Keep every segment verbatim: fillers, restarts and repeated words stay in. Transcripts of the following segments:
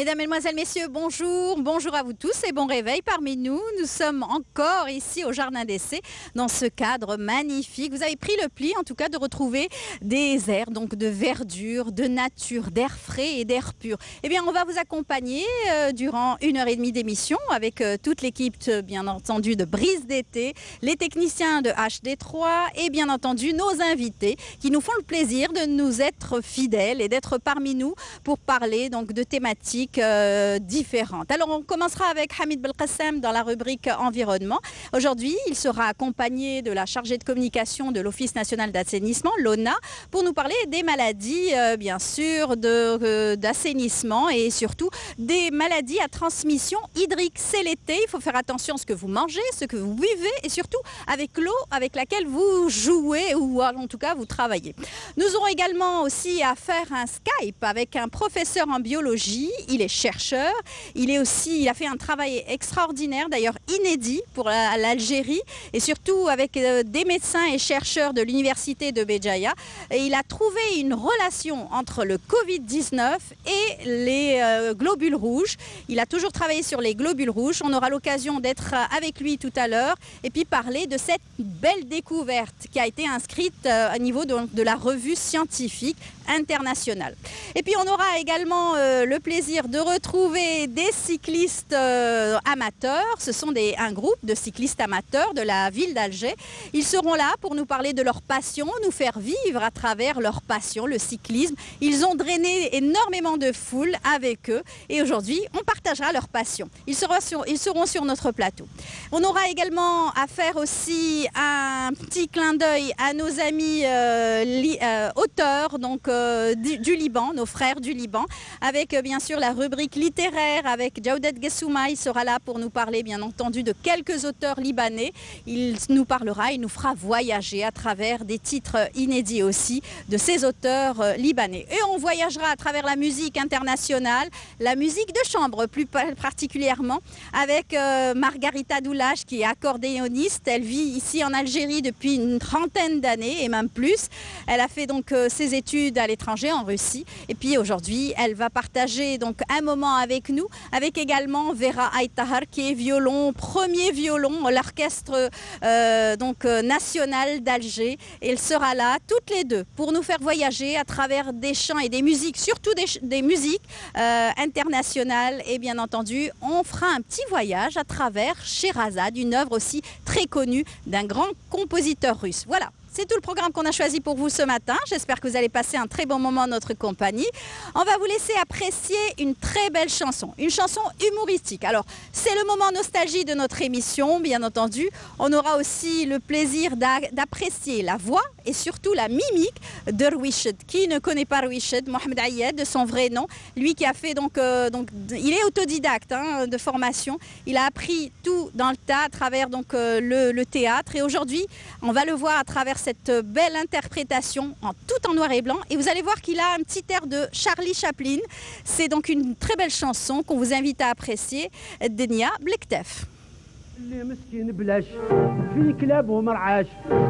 Mesdames, Mesdemoiselles, Messieurs, bonjour. Bonjour à vous tous et bon réveil parmi nous. Nous sommes encore ici au Jardin d'Essai dans ce cadre magnifique. Vous avez pris le pli en tout cas de retrouver des airs, donc de verdure, de nature, d'air frais et d'air pur. Eh bien, on va vous accompagner euh, durant une heure et demie d'émission avec euh, toute l'équipe, euh, bien entendu, de Brise d'été, les techniciens de H D trois et bien entendu nos invités qui nous font le plaisir de nous être fidèles et d'être parmi nous pour parler donc de thématiques Euh, différentes. Alors on commencera avec Hamid Belkacem dans la rubrique environnement. Aujourd'hui, il sera accompagné de la chargée de communication de l'Office national d'assainissement, l'ONA, pour nous parler des maladies, euh, bien sûr, d'assainissement euh, et surtout des maladies à transmission hydrique. C'est l'été, il faut faire attention à ce que vous mangez, ce que vous buvez et surtout avec l'eau avec laquelle vous jouez ou en tout cas vous travaillez. Nous aurons également aussi à faire un Skype avec un professeur en biologie. Il est chercheur, il est aussi, il a fait un travail extraordinaire, d'ailleurs inédit pour l'Algérie et surtout avec des médecins et chercheurs de l'université de Béjaïa. Et il a trouvé une relation entre le Covid dix-neuf et les euh, globules rouges. Il a toujours travaillé sur les globules rouges. On aura l'occasion d'être avec lui tout à l'heure et puis parler de cette belle découverte qui a été inscrite euh, au niveau de, de la revue scientifique internationale. Et puis on aura également euh, le plaisir de retrouver des cyclistes euh, amateurs. Ce sont des, un groupe de cyclistes amateurs de la ville d'Alger. Ils seront là pour nous parler de leur passion, nous faire vivre à travers leur passion, le cyclisme. Ils ont drainé énormément de foule avec eux et aujourd'hui, on partagera leur passion. Ils seront sur, ils seront sur notre plateau. On aura également à faire aussi un petit clin d'œil à nos amis euh, li, euh, auteurs donc, euh, du, du Liban, nos frères du Liban, avec euh, bien sûr la rubrique littéraire avec Jawdet Gessouma. Il sera là pour nous parler bien entendu de quelques auteurs libanais. Il nous parlera, il nous fera voyager à travers des titres inédits aussi de ces auteurs euh, libanais. Et on voyagera à travers la musique internationale, la musique de chambre plus particulièrement, avec euh, Margarita Doulache qui est accordéoniste. Elle vit ici en Algérie depuis une trentaine d'années et même plus. Elle a fait donc euh, ses études à l'étranger en Russie et puis aujourd'hui elle va partager donc un moment avec nous, avec également Vera Aïtahar qui est violon, premier violon, l'orchestre euh, donc euh, national d'Alger. Elle sera là toutes les deux pour nous faire voyager à travers des chants et des musiques, surtout des, des musiques euh, internationales et bien entendu on fera un petit voyage à travers Sherazade, une œuvre aussi très connue d'un grand compositeur russe. Voilà. C'est tout le programme qu'on a choisi pour vous ce matin. J'espère que vous allez passer un très bon moment en notre compagnie. On va vous laisser apprécier une très belle chanson, une chanson humoristique. Alors, c'est le moment nostalgie de notre émission, bien entendu. On aura aussi le plaisir d'apprécier la voix et surtout la mimique de Rwiched. Qui ne connaît pas Rwiched? Mohamed Ayed, de son vrai nom. Lui qui a fait donc... Euh, donc il est autodidacte hein, de formation. Il a appris tout dans le tas à travers donc, euh, le, le théâtre. Et aujourd'hui, on va le voir à travers cette belle interprétation en tout en noir et blanc et vous allez voir qu'il a un petit air de Charlie Chaplin. C'est donc une très belle chanson qu'on vous invite à apprécier, Denia Blektef. اللي مسكين بلاش في كلاب ومرعاش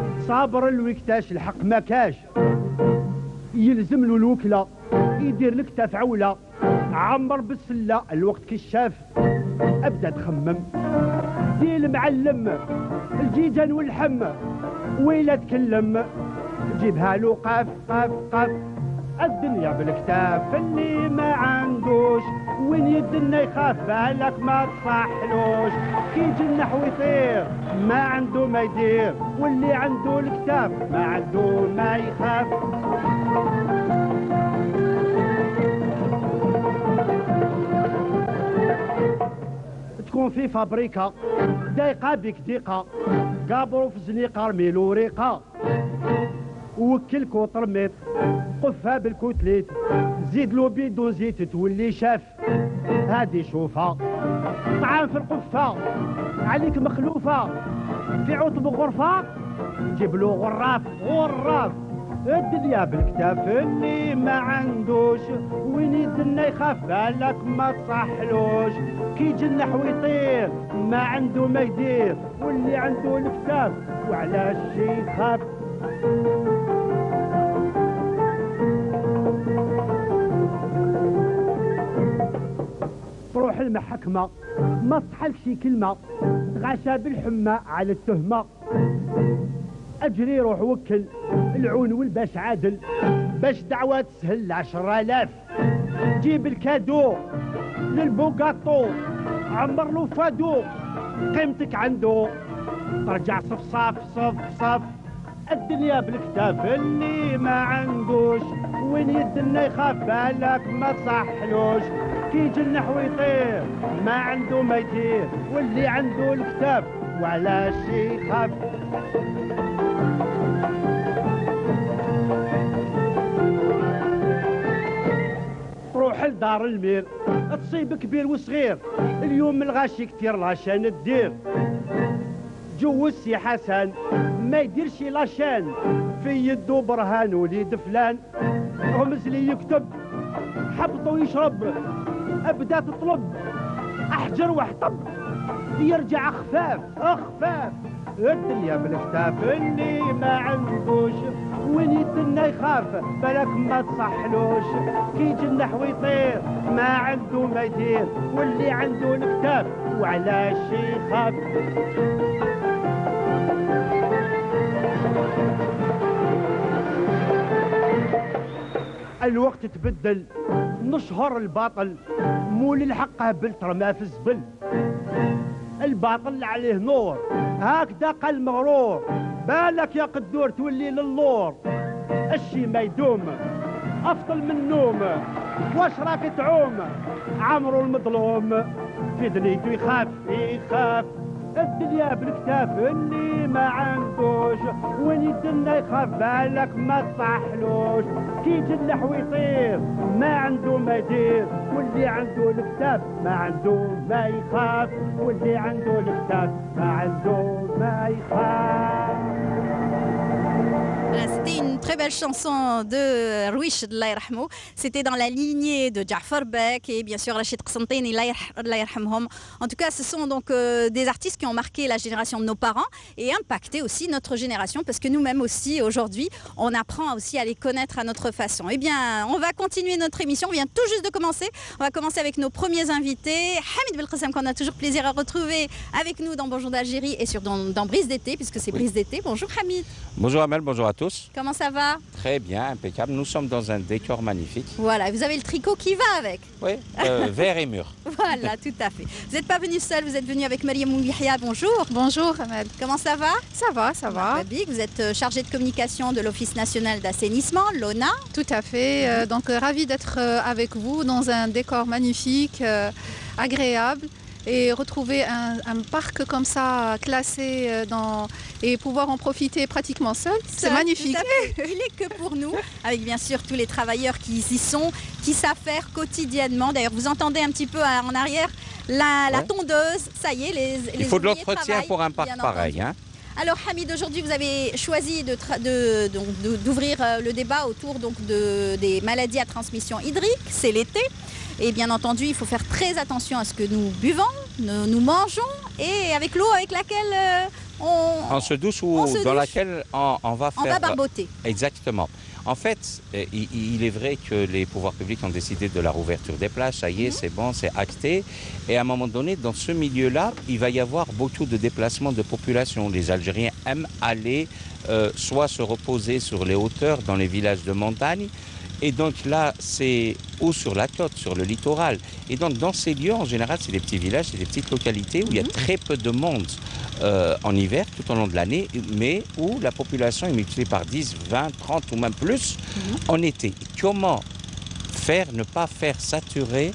صابر الوكتاش الحق ما كاش يلزم له الوكله يدير لك تفعوله عمر بالسله الوقت كشاف ابدا تخمم دي المعلم الجيجان والحم ويلا تكلم جيبها له قاف قاف قاف الدنيا بالكتاف اللي ما عندوش وين يدنا يخاف بالك ما تصحلوش كي جنح ويطير ما عنده ما يدير واللي عنده الكتاف ما عنده ما يخاف تكون في فابريكا دايقه بك دقيقه قابرو في زنيقه رميلو ريقه وكل كوطرميط قفها بالكوتليت زيد له بيدو زيت تولي شاف هادي شوفها طعام في القفه عليك مخلوفه في عطب غرفه جيب له غراف غراف الدنيا بالكتاف اللي ما عندوش وين يدنا يخاف بالك ما تصحلوش كي جنح ويطير ما عنده ما يدير واللي عنده الكتاف وعلاش يخاف تروح المحكمة ما تصحلك شي كلمة تغاشى بالحمى على التهمة أجري روح وكل العون والباش عادل باش دعوة تسهل عشر آلاف جيب الكادو للبوغاتو عمر له فادو قيمتك عنده ترجع صفصاف صف صف الدنيا بالكتاف اللي ما عندوش وين يدنا يخاف بالك ما تصحلوش كي جنح ويطير ما عنده ما يدير واللي عنده الكتاف وعلاش يخاف روح لدار المير تصيب كبير وصغير اليوم الغاشي كتير لاشان الدير جوز سي حسن ما يديرش لاشان في يدو برهان وليد فلان غمز لي يكتب حبطو يشرب ابدا تطلب احجر واحطب يرجع خفاف اخفاف الدنيا بالكتاف اللي ما عندوش وين يدنا يخاف بالك ما تصحلوش كي جنح ويطير ما عنده ما يدير واللي عنده الكتاف وعلاش يخاف الوقت تبدل نشهر الباطل مول الحق هبل ترمى في الزبل الباطل عليه نور هكذا قال المغرور بالك يا قدور تولي للور الشي ما يدوم افضل من النوم واش راك تعوم عمرو المظلوم في دنيته يخاف يخاف الدنيا بالكتاف اللي ما عندوش وين يدنا يخاف بالك ما تصحلوش كي جنح ويطير ما عنده ما يدير واللي عنده الكتاف ما عنده ما يخاف واللي عنده الكتاف ما عنده ما يخاف. C'était une très belle chanson de Rouish Allah yarhamou. C'était dans la lignée de Ja'far Bek et bien sûr Rachid Qsantini Allah yarhamhom. En tout cas, ce sont donc euh, des artistes qui ont marqué la génération de nos parents et impacté aussi notre génération parce que nous-mêmes aussi aujourd'hui, on apprend aussi à les connaître à notre façon. Eh bien, on va continuer notre émission. On vient tout juste de commencer. On va commencer avec nos premiers invités. Hamid Belkacem qu'on a toujours plaisir à retrouver avec nous dans Bonjour d'Algérie et sur dans, dans Brise d'été puisque c'est oui. Brise d'été. Bonjour Hamid. Bonjour Amel, bonjour à tous. Comment ça va? Très bien, impeccable. Nous sommes dans un décor magnifique. Voilà, vous avez le tricot qui va avec. Oui, euh, vert et mûr. Voilà, tout à fait. Vous n'êtes pas venu seul, vous êtes venu avec Mariam Yahya. Bonjour. Bonjour Ahmed. Comment ça va? Ça va, ça va. Vous êtes chargée de communication de l'Office national d'assainissement, l'ONA. Tout à fait. Euh, donc euh, ravie d'être euh, avec vous dans un décor magnifique, euh, agréable. Et retrouver un, un parc comme ça classé dans, et pouvoir en profiter pratiquement seul, c'est magnifique. Il n'est que pour nous, avec bien sûr tous les travailleurs qui y sont, qui savent faire quotidiennement. D'ailleurs, vous entendez un petit peu en arrière la, la ouais. tondeuse, ça y est, les, les Il faut de l'entretien pour un parc pareil. Hein. Alors Hamid, aujourd'hui vous avez choisi de de, de, d'ouvrir le débat autour donc, de, des maladies à transmission hydrique, c'est l'été. Et bien entendu, il faut faire très attention à ce que nous buvons, nous, nous mangeons et avec l'eau avec laquelle euh, on, on se douche ou on se dans douche. laquelle on, on va faire... On va barboter. Exactement. En fait, il, il est vrai que les pouvoirs publics ont décidé de la rouverture des plages, ça y est, mmh. c'est bon, c'est acté. Et à un moment donné, dans ce milieu-là, il va y avoir beaucoup de déplacements de population. Les Algériens aiment aller euh, soit se reposer sur les hauteurs, dans les villages de montagne, et donc là, c'est ou sur la côte, sur le littoral. Et donc dans ces lieux, en général, c'est des petits villages, c'est des petites localités où mmh. il y a très peu de monde euh, en hiver, tout au long de l'année, mais où la population est multipliée par dix, vingt, trente ou même plus mmh. en été. Comment faire, ne pas faire saturer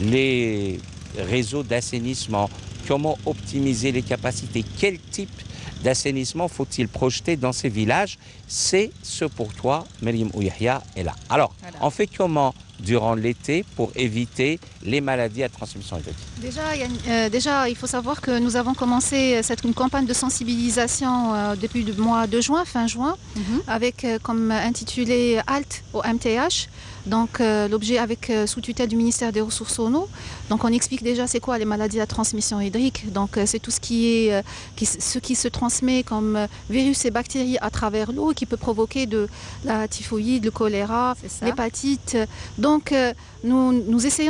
les réseaux d'assainissement? Comment optimiser les capacités? Quel type d'assainissement faut-il projeter dans ces villages? C'est ce pourquoi Mariam Yahya est là. Alors, voilà. On fait comment durant l'été pour éviter les maladies à transmission hydrique? Déjà, il y a, euh, déjà, il faut savoir que nous avons commencé cette une campagne de sensibilisation euh, depuis le mois de juin, fin juin, mm-hmm. avec euh, comme intitulé Halte au M T H. Donc euh, l'objet avec euh, sous tutelle du ministère des Ressources en eau. Donc on explique déjà c'est quoi les maladies à transmission hydrique. Donc euh, c'est tout ce qui est euh, qui, ce qui se transmet comme euh, virus et bactéries à travers l'eau qui peut provoquer de la typhoïde, le choléra, l'hépatite. Donc euh, nous, nous essayons déjà d'expliquer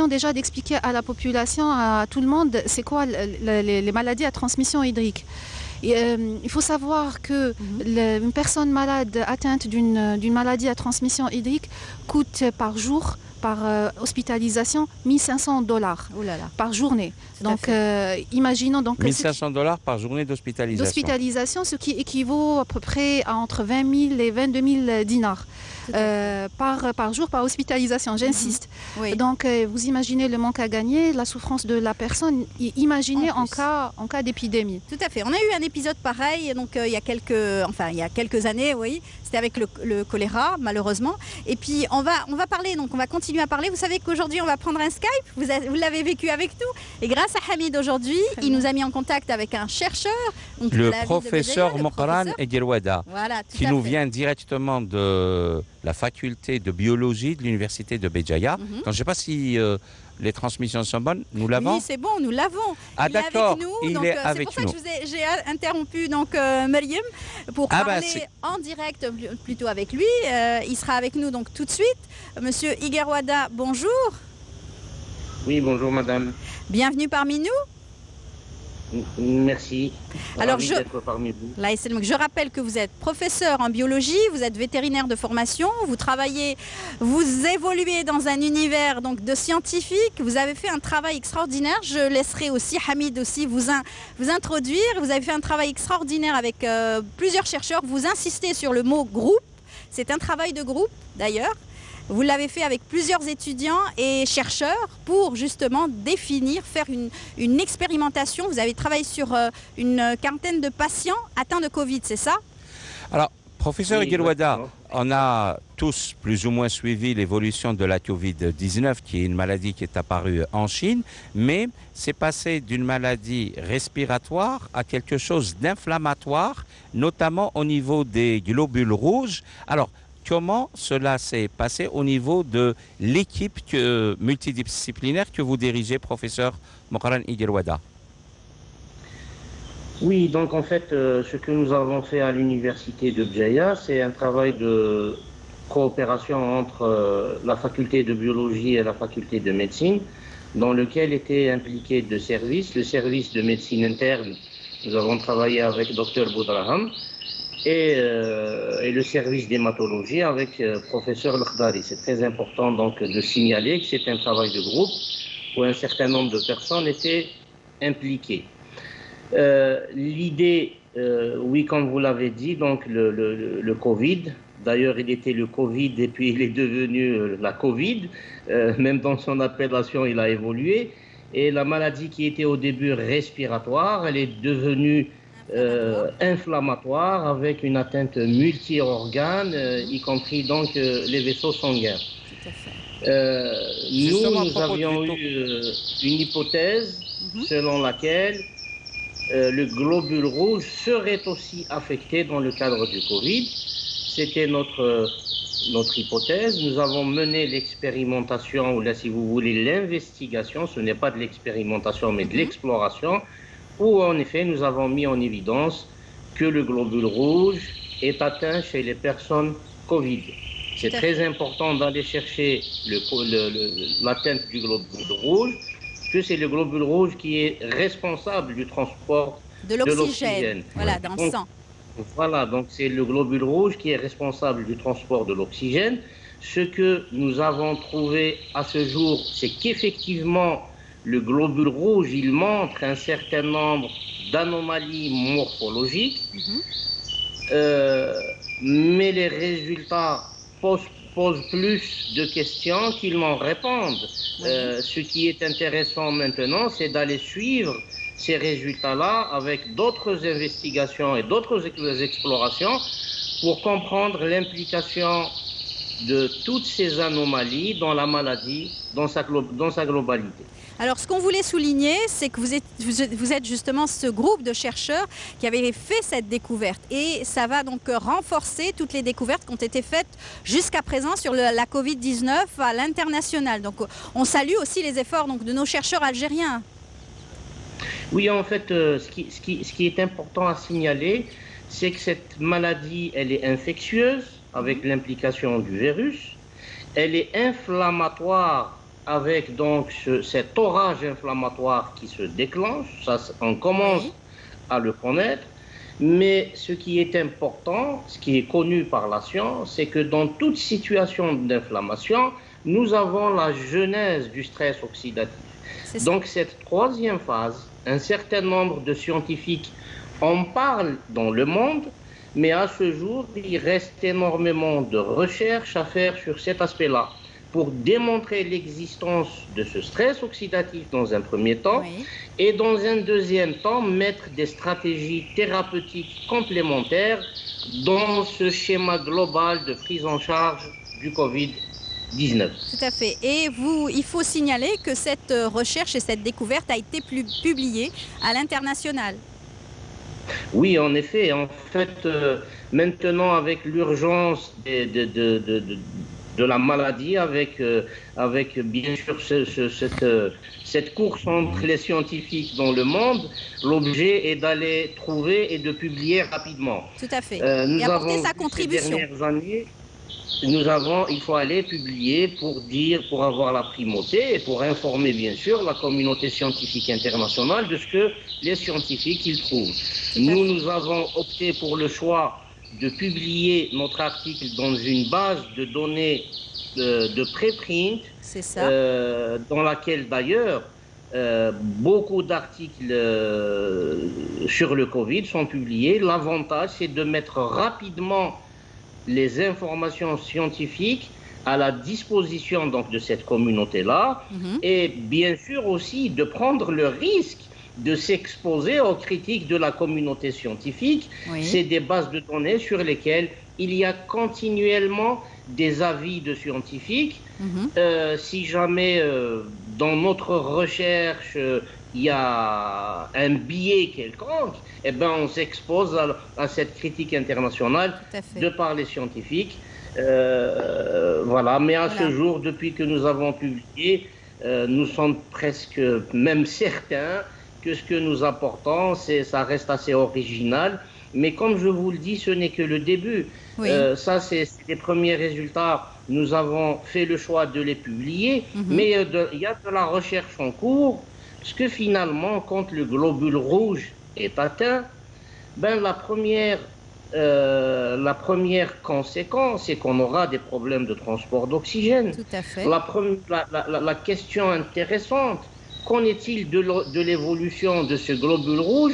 expliquer à la population, à tout le monde, c'est quoi les, les maladies à transmission hydrique. Et, euh, il faut savoir que mm-hmm. une personne malade atteinte d'une maladie à transmission hydrique coûte par jour, par euh, hospitalisation, mille cinq cents dollars oh là là. Par journée. Tout donc, euh, imaginons donc mille cinq cents dollars par journée d'hospitalisation. D'hospitalisation, ce qui équivaut à peu près à entre vingt mille et vingt-deux mille dinars euh, par, par jour, par hospitalisation, j'insiste. Mm-hmm. Oui. Donc, euh, vous imaginez le manque à gagner, la souffrance de la personne, imaginez en, en cas, en cas d'épidémie. Tout à fait. On a eu un épisode pareil, donc euh, il y a quelques, enfin il y a quelques années, oui. C'était avec le, le choléra, malheureusement. Et puis on va, on va parler, donc on va continuer à parler. Vous savez qu'aujourd'hui on va prendre un Skype. Vous, vous l'avez vécu avec nous. Et grâce à Hamid aujourd'hui, il nous a mis en contact avec un chercheur, donc le professeur Moqran Eguirwada, voilà, qui nous vient directement de la faculté de biologie de l'université de Béjaïa. Mm-hmm. Donc, je ne sais pas si euh, les transmissions sont bonnes. Nous l'avons. Oui, c'est bon, nous l'avons. Ah d'accord, il est euh, avec nous. nous. C'est pour ça que j'ai interrompu donc euh, Mariam pour ah parler bah, en direct plutôt avec lui. Euh, il sera avec nous donc tout de suite. Monsieur Eguirwada, bonjour. Oui, bonjour madame. Bienvenue parmi nous. Merci. Alors je, là, je rappelle que vous êtes professeur en biologie, vous êtes vétérinaire de formation, vous travaillez, vous évoluez dans un univers donc de scientifiques, vous avez fait un travail extraordinaire. Je laisserai aussi Hamid aussi vous, in, vous introduire. Vous avez fait un travail extraordinaire avec euh, plusieurs chercheurs. Vous insistez sur le mot groupe. C'est un travail de groupe d'ailleurs. Vous l'avez fait avec plusieurs étudiants et chercheurs pour justement définir, faire une, une expérimentation. Vous avez travaillé sur euh, une quarantaine de patients atteints de Covid, c'est ça? Alors, professeur Eguirwada, oui, on a tous plus ou moins suivi l'évolution de la Covid dix-neuf, qui est une maladie qui est apparue en Chine, mais c'est passé d'une maladie respiratoire à quelque chose d'inflammatoire, notamment au niveau des globules rouges. Alors, comment cela s'est passé au niveau de l'équipe que, multidisciplinaire que vous dirigez, professeur Moqran Eguirwada? Oui, donc en fait, euh, ce que nous avons fait à l'université de Béjaïa, c'est un travail de coopération entre euh, la faculté de biologie et la faculté de médecine, dans lequel étaient impliqués deux services. Le service de médecine interne, nous avons travaillé avec docteur Boudraham, Et, euh, et le service d'hématologie avec euh, professeur Lekhdari. C'est très important donc de signaler que c'est un travail de groupe où un certain nombre de personnes étaient impliquées. Euh, L'idée, euh, oui, comme vous l'avez dit, donc le, le, le Covid, d'ailleurs il était le Covid et puis il est devenu la Covid, euh, même dans son appellation il a évolué, et la maladie qui était au début respiratoire, elle est devenue Euh, inflammatoire avec une atteinte multi-organes, euh, y compris donc euh, les vaisseaux sanguins. Euh, nous, nous avions eu euh, une hypothèse mm-hmm. selon laquelle euh, le globule rouge serait aussi affecté dans le cadre du Covid. C'était notre, notre hypothèse. Nous avons mené l'expérimentation, ou là si vous voulez l'investigation, ce n'est pas de l'expérimentation mais de l'exploration, où en effet nous avons mis en évidence que le globule rouge est atteint chez les personnes Covid. C'est très important d'aller chercher l'atteinte du globule rouge, que c'est le globule rouge qui est responsable du transport de l'oxygène, voilà, dans le sang. Voilà, donc c'est le globule rouge qui est responsable du transport de l'oxygène. Ce que nous avons trouvé à ce jour, c'est qu'effectivement, le globule rouge, il montre un certain nombre d'anomalies morphologiques, mm-hmm. euh, mais les résultats posent, posent plus de questions qu'ils n'en répondent. Mm-hmm. euh, ce qui est intéressant maintenant, c'est d'aller suivre ces résultats-là avec d'autres investigations et d'autres explorations pour comprendre l'implication de toutes ces anomalies dans la maladie, dans sa, dans sa globalité. Alors, ce qu'on voulait souligner, c'est que vous êtes, vous êtes justement ce groupe de chercheurs qui avait fait cette découverte. Et ça va donc renforcer toutes les découvertes qui ont été faites jusqu'à présent sur le, la Covid dix-neuf à l'international. Donc, on salue aussi les efforts donc, de nos chercheurs algériens. Oui, en fait, euh, ce, qui, ce, qui, ce qui est important à signaler, c'est que cette maladie, elle est infectieuse avec l'implication du virus. Elle est inflammatoire avec donc ce, cet orage inflammatoire qui se déclenche, ça on commence oui. à le connaître, mais ce qui est important, ce qui est connu par la science, c'est que dans toute situation d'inflammation, nous avons la genèse du stress oxydatif. Donc cette troisième phase, un certain nombre de scientifiques en parlent dans le monde, mais à ce jour, il reste énormément de recherches à faire sur cet aspect-là pour démontrer l'existence de ce stress oxydatif dans un premier temps oui. et dans un deuxième temps, mettre des stratégies thérapeutiques complémentaires dans ce schéma global de prise en charge du Covid dix-neuf. Tout à fait. Et vous, il faut signaler que cette recherche et cette découverte a été plus publiée à l'international. Oui, en effet. En fait, euh, maintenant, avec l'urgence de, de, de, de, de, de la maladie, avec, euh, avec bien sûr ce, ce, cette, euh, cette course entre les scientifiques dans le monde, l'objet est d'aller trouver et de publier rapidement. Tout à fait. Euh, nous et apporter avons sa contribution. Ces dernières années, nous avons, il faut aller publier pour dire, pour avoir la primauté et pour informer bien sûr la communauté scientifique internationale de ce que les scientifiques ils trouvent. Nous, nous avons opté pour le choix de publier notre article dans une base de données de, de préprint, euh, dans laquelle d'ailleurs euh, beaucoup d'articles euh, sur le Covid sont publiés. L'avantage, c'est de mettre rapidement les informations scientifiques à la disposition donc de cette communauté-là mm-hmm. et bien sûr aussi de prendre le risque de s'exposer aux critiques de la communauté scientifique. Oui. C'est des bases de données sur lesquelles il y a continuellement des avis de scientifiques. Mm-hmm. euh, si jamais euh, dans notre recherche euh, il y a un biais quelconque, eh ben on s'expose à, à cette critique internationale de par les scientifiques. Euh, voilà, mais à voilà. ce jour, depuis que nous avons publié, euh, nous sommes presque même certains que ce que nous apportons, c'est, ça reste assez original. Mais comme je vous le dis, ce n'est que le début. Oui. Euh, ça, c'est les premiers résultats. Nous avons fait le choix de les publier, mm-hmm. mais euh, il y a de la recherche en cours. Parce que finalement, quand le globule rouge est atteint, ben la première, euh, la première conséquence, c'est qu'on aura des problèmes de transport d'oxygène. Tout à fait. La, la, la, la question intéressante, qu'en est-il de l'évolution de ce globule rouge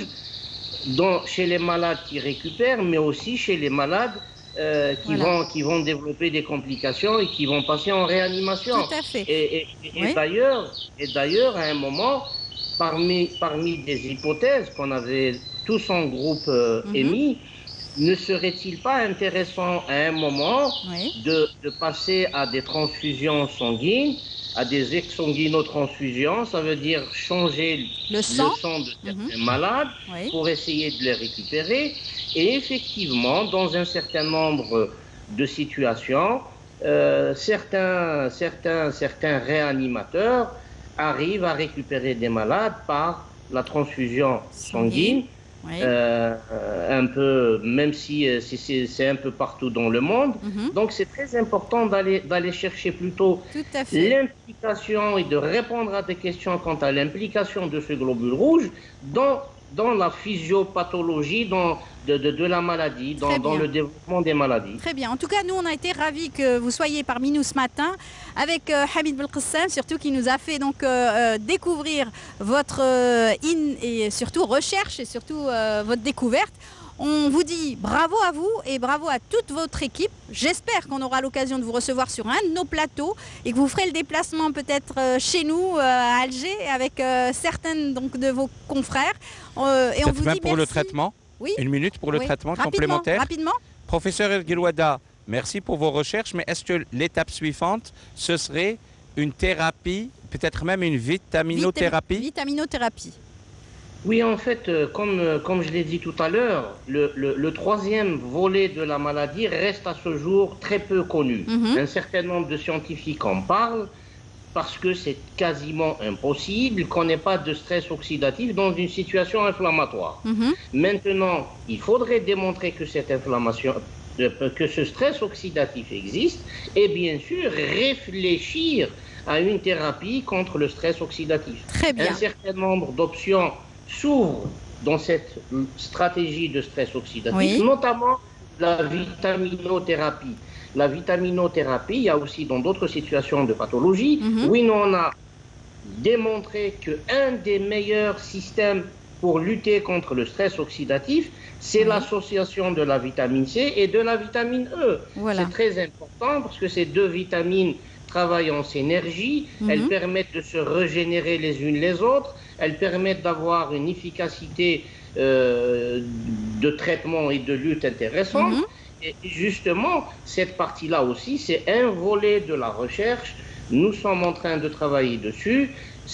dans, chez les malades qui récupèrent, mais aussi chez les malades euh, qui, voilà. vont, qui vont développer des complications et qui vont passer en réanimation. Tout à fait. Et, et, et oui. d'ailleurs, et d'ailleurs, à un moment, parmi, parmi des hypothèses qu'on avait tous en groupe euh, mm-hmm. émis, ne serait-il pas intéressant à un moment oui. de, de passer à des transfusions sanguines, à des exsanguinotransfusions, ça veut dire changer le sang, le sang de certains mmh. malades oui. pour essayer de les récupérer. Et effectivement, dans un certain nombre de situations, euh, certains, certains, certains réanimateurs arrivent à récupérer des malades par la transfusion sanguine. sanguine. Oui. Euh, un peu, même si euh, c'est un peu partout dans le monde. Mm-hmm. Donc c'est très important d'aller d'aller chercher plutôt l'implication et de répondre à des questions quant à l'implication de ce globule rouge dans, dans la physiopathologie dans, de, de, de la maladie, dans, dans le développement des maladies. Très bien. En tout cas, nous, on a été ravis que vous soyez parmi nous ce matin avec euh, Hamid Belkacem, surtout qui nous a fait donc euh, découvrir votre euh, in et surtout recherche et surtout euh, votre découverte. On vous dit bravo à vous et bravo à toute votre équipe. J'espère qu'on aura l'occasion de vous recevoir sur un de nos plateaux et que vous ferez le déplacement peut-être euh, chez nous euh, à Alger avec euh, certaines donc, de vos confrères. Euh, et on vous même dit pour merci. le traitement. Oui. Une minute pour le oui. traitement rapidement, complémentaire. Rapidement. Professeur Elguilouada, merci pour vos recherches, mais est-ce que l'étape suivante, ce serait une thérapie, peut-être même une vitaminothérapie? Vitaminothérapie. Oui, en fait, euh, comme, euh, comme je l'ai dit tout à l'heure, le, le, le troisième volet de la maladie reste à ce jour très peu connu. Mm-hmm. Un certain nombre de scientifiques en parlent parce que c'est quasiment impossible qu'on n'ait pas de stress oxydatif dans une situation inflammatoire. Mm-hmm. Maintenant, il faudrait démontrer que cette inflammation, de, que ce stress oxydatif existe et bien sûr réfléchir à une thérapie contre le stress oxydatif. Très bien. Un certain nombre d'options s'ouvrent dans cette stratégie de stress oxydatif, oui. notamment la vitaminothérapie. La vitaminothérapie, il y a aussi dans d'autres situations de pathologie, mm-hmm. oui, on a démontré qu'un des meilleurs systèmes pour lutter contre le stress oxydatif, c'est oui. l'association de la vitamine C et de la vitamine E. Voilà. C'est très important parce que ces deux vitamines travaillent en synergie, mm-hmm. elles permettent de se régénérer les unes les autres, elles permettent d'avoir une efficacité euh, de traitement et de lutte intéressante. Mm-hmm. Et justement, cette partie-là aussi, c'est un volet de la recherche. Nous sommes en train de travailler dessus.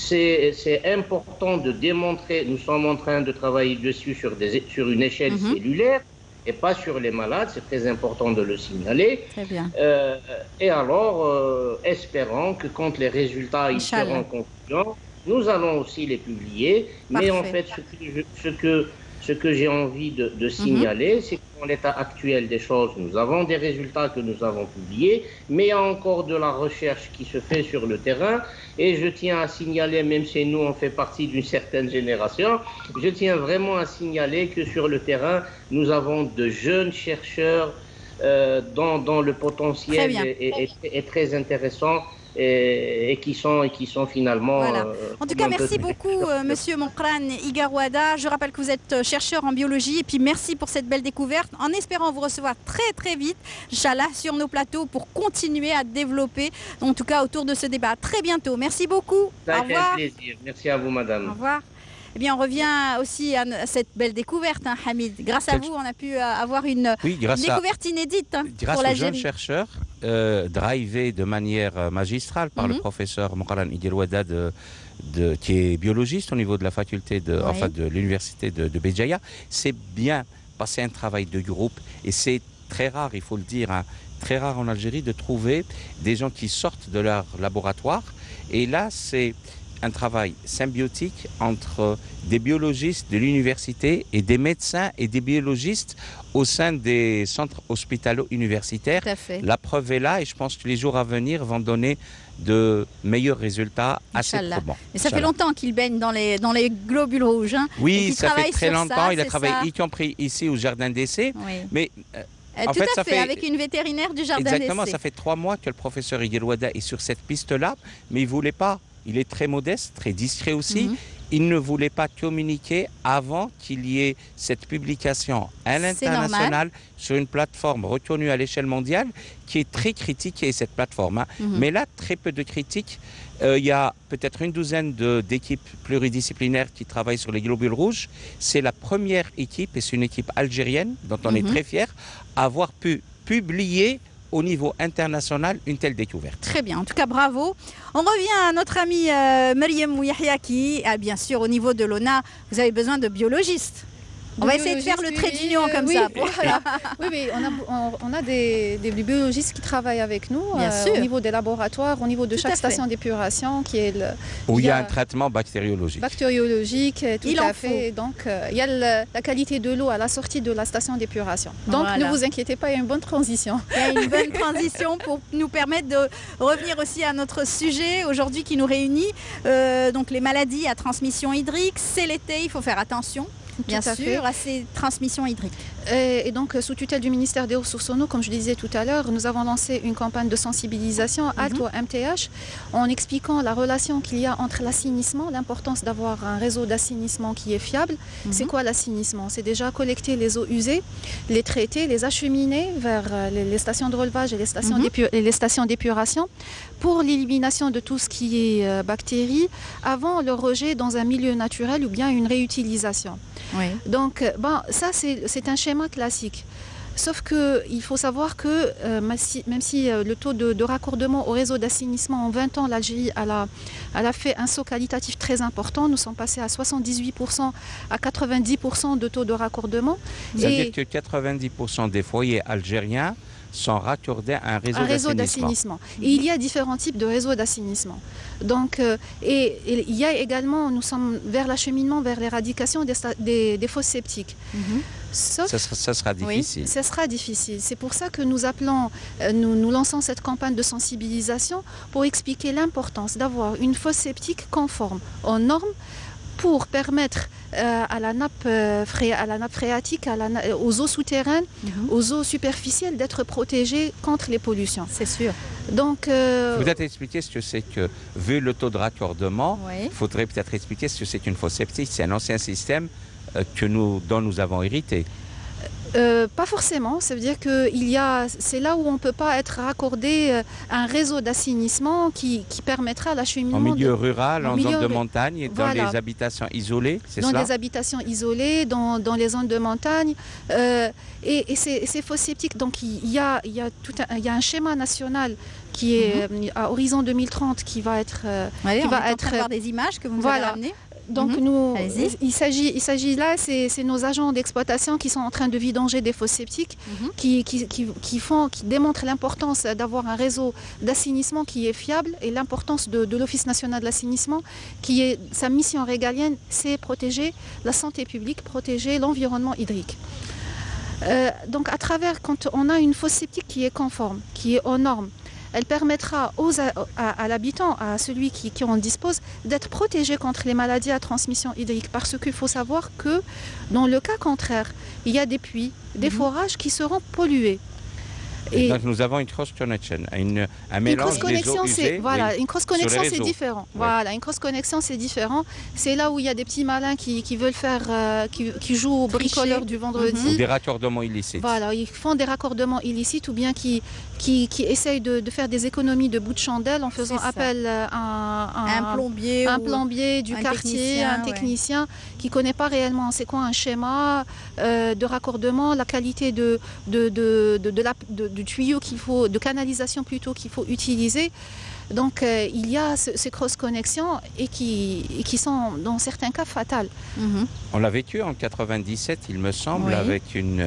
C'est important de démontrer, nous sommes en train de travailler dessus sur, des, sur une échelle mm-hmm. cellulaire et pas sur les malades. C'est très important de le signaler. Très bien. Euh, et alors, euh, espérons que quand les résultats ils seront concluants, nous allons aussi les publier. Parfait. Mais en fait, ce que, je, ce que, ce que j'ai envie de, de signaler, mm-hmm. c'est qu'en l'état actuel des choses, nous avons des résultats que nous avons publiés, mais il y a encore de la recherche qui se fait sur le terrain. Et je tiens à signaler, même si nous, on fait partie d'une certaine génération, je tiens vraiment à signaler que sur le terrain, nous avons de jeunes chercheurs euh, dont, dont le potentiel est, est, est, est très intéressant. Et, et, qui sont, et qui sont finalement... Voilà. Euh, en tout cas, merci beaucoup, euh, Monsieur Moukran Igarouada. Je rappelle que vous êtes chercheur en biologie et puis merci pour cette belle découverte. En espérant vous recevoir très très vite, Inch'Allah, sur nos plateaux pour continuer à développer, en tout cas autour de ce débat. Très bientôt. Merci beaucoup. Ça a été un plaisir. Merci à vous, madame. Au revoir. Eh bien, on revient aussi à cette belle découverte, hein, Hamid. Grâce à vous, on a pu avoir une, oui, une découverte à, inédite hein, grâce pour la aux jeunes chercheurs, euh, drivés de manière magistrale par mm-hmm. le professeur Moukran Igarouada, de, de, qui est biologiste au niveau de la faculté de, oui. enfin, de l'université de, de Béjaïa. C'est bien passé un travail de groupe et c'est très rare, il faut le dire, hein, très rare en Algérie de trouver des gens qui sortent de leur laboratoire. Et là, c'est un travail symbiotique entre des biologistes de l'université et des médecins et des biologistes au sein des centres hospitalo-universitaires. La preuve est là et je pense que les jours à venir vont donner de meilleurs résultats assez probants. Mais ça fait longtemps qu'il baigne dans les, dans les globules rouges. Hein, oui, ça fait très longtemps. Ça, il a travaillé, ça. y compris ici au Jardin d'Essai. Oui. Mais, euh, Euh, en tout fait, à ça fait, fait, avec une vétérinaire du Jardin d'Essai. Exactement, ça fait trois mois que le professeur Igarouada est sur cette piste-là, mais il ne voulait pas. Il est très modeste, très discret aussi. Mm-hmm. Il ne voulait pas communiquer avant qu'il y ait cette publication à l'international sur une plateforme reconnue à l'échelle mondiale qui est très critiquée, cette plateforme. Hein. Mm-hmm. Mais là, très peu de critiques. Euh, il y a peut-être une douzaine d'équipes pluridisciplinaires qui travaillent sur les globules rouges. C'est la première équipe, et c'est une équipe algérienne dont on mm-hmm. est très fiers, à avoir pu publier au niveau international une telle découverte. Très bien, en tout cas bravo. On revient à notre ami euh, Mariam Ouiahia qui, ah, bien sûr, au niveau de l'O N A, vous avez besoin de biologistes. On va essayer de faire le trait d'union comme oui, ça. Voilà. Oui, oui, on a, on, on a des, des biologistes qui travaillent avec nous euh, au niveau des laboratoires, au niveau de tout chaque station d'épuration qui est le, où il y a, y a un traitement bactériologique. Bactériologique, tout il à en fait. Faut. Donc, euh, il y a le, la qualité de l'eau à la sortie de la station d'épuration. Donc, voilà. Ne vous inquiétez pas, il y a une bonne transition. Il y a une bonne transition pour nous permettre de revenir aussi à notre sujet aujourd'hui qui nous réunit. Euh, donc, les maladies à transmission hydrique, c'est l'été, il faut faire attention. Bien sûr, fait. à ces transmissions hydriques. Et, et donc, sous tutelle du ministère des Ressources en eau, comme je disais tout à l'heure, nous avons lancé une campagne de sensibilisation mm-hmm. halte au M T H en expliquant la relation qu'il y a entre l'assainissement, l'importance d'avoir un réseau d'assainissement qui est fiable. Mm-hmm. C'est quoi l'assainissement? C'est déjà collecter les eaux usées, les traiter, les acheminer vers les, les stations de relevage et les stations mm-hmm. d'épuration pour l'élimination de tout ce qui est euh, bactéries avant le rejet dans un milieu naturel ou bien une réutilisation. Oui. Donc, bon, ça, c'est un schéma classique. Sauf qu'il faut savoir que euh, même si, même si euh, le taux de, de raccordement au réseau d'assainissement en vingt ans, l'Algérie elle a, elle a fait un saut qualitatif très important. Nous sommes passés à soixante-dix-huit pour cent à quatre-vingt-dix pour cent de taux de raccordement. Ça veut dire que quatre-vingt-dix pour cent des foyers algériens sont raccordés à un réseau, réseau d'assainissement. Et il y a différents types de réseaux d'assainissement. Donc, euh, et, et il y a également, nous sommes vers l'acheminement, vers l'éradication des, des, des fosses septiques. Mm-hmm. Sauf, ça, sera, ça sera difficile. Oui, ça sera difficile. C'est pour ça que nous appelons, euh, nous, nous lançons cette campagne de sensibilisation pour expliquer l'importance d'avoir une fosse septique conforme aux normes pour permettre euh, à, la nappe, euh, fré, à la nappe phréatique, à la, aux eaux souterraines, mm-hmm. aux eaux superficielles d'être protégées contre les pollutions. C'est sûr. Donc, euh... Vous peut-être expliquer ce que c'est que, vu le taux de raccordement, il oui. faudrait peut-être expliquer ce que c'est qu'une fosse septique. C'est un ancien système euh, que nous, dont nous avons hérité. Euh, pas forcément, ça veut dire que il y a, c'est là où on ne peut pas être raccordé à un réseau d'assainissement qui, qui permettra l'acheminement. En milieu de, rural, en, en milieu zone de montagne, et voilà. dans les habitations isolées, c'est cela ? Dans les ça habitations isolées, dans, dans les zones de montagne. Euh, et et ces, ces fosses septiques, donc il y a, il y a, tout un, il y a un schéma national qui est mm-hmm. à horizon deux mille trente qui va être... Euh, Allez, qui on va est être en train de voir des images que vous nous voilà. avez ramenées. Donc, mmh. nous, il s'agit, il s'agit là, c'est nos agents d'exploitation qui sont en train de vidanger des fosses septiques, mmh. qui, qui, qui, qui, font, qui démontrent l'importance d'avoir un réseau d'assainissement qui est fiable et l'importance de, de l'Office national de l'assainissement, qui est sa mission régalienne, c'est protéger la santé publique, protéger l'environnement hydrique. Euh, donc, à travers, quand on a une fosse septique qui est conforme, qui est aux normes, elle permettra aux, à, à, à l'habitant, à celui qui, qui en dispose, d'être protégé contre les maladies à transmission hydrique. Parce qu'il faut savoir que dans le cas contraire, il y a des puits, des mm-hmm. forages qui seront pollués. Et donc nous avons une cross-connection, une, un mélange une des eaux usées. Voilà, oui, une cross-connexion c'est différent. Oui. Voilà, une cross-connexion c'est différent. C'est là où il y a des petits malins qui, qui veulent faire, euh, qui, qui jouent au bricoleur du vendredi. Mm-hmm. Ou des raccordements illicites. Voilà, ils font des raccordements illicites ou bien qui, qui, qui essayent de, de faire des économies de bouts de chandelle en faisant appel à un, un plombier, un plombier du un quartier, un technicien ouais. qui ne connaît pas réellement c'est quoi un schéma euh, de raccordement, la qualité de, de, de, de, de la, de, du tuyau qu'il faut, de canalisation plutôt qu'il faut utiliser. Donc euh, il y a ce, ces cross-connexions et qui, et qui sont dans certains cas fatales. Mm-hmm. On l'a vécu en quatre-vingt-dix-sept, il me semble, oui. avec une,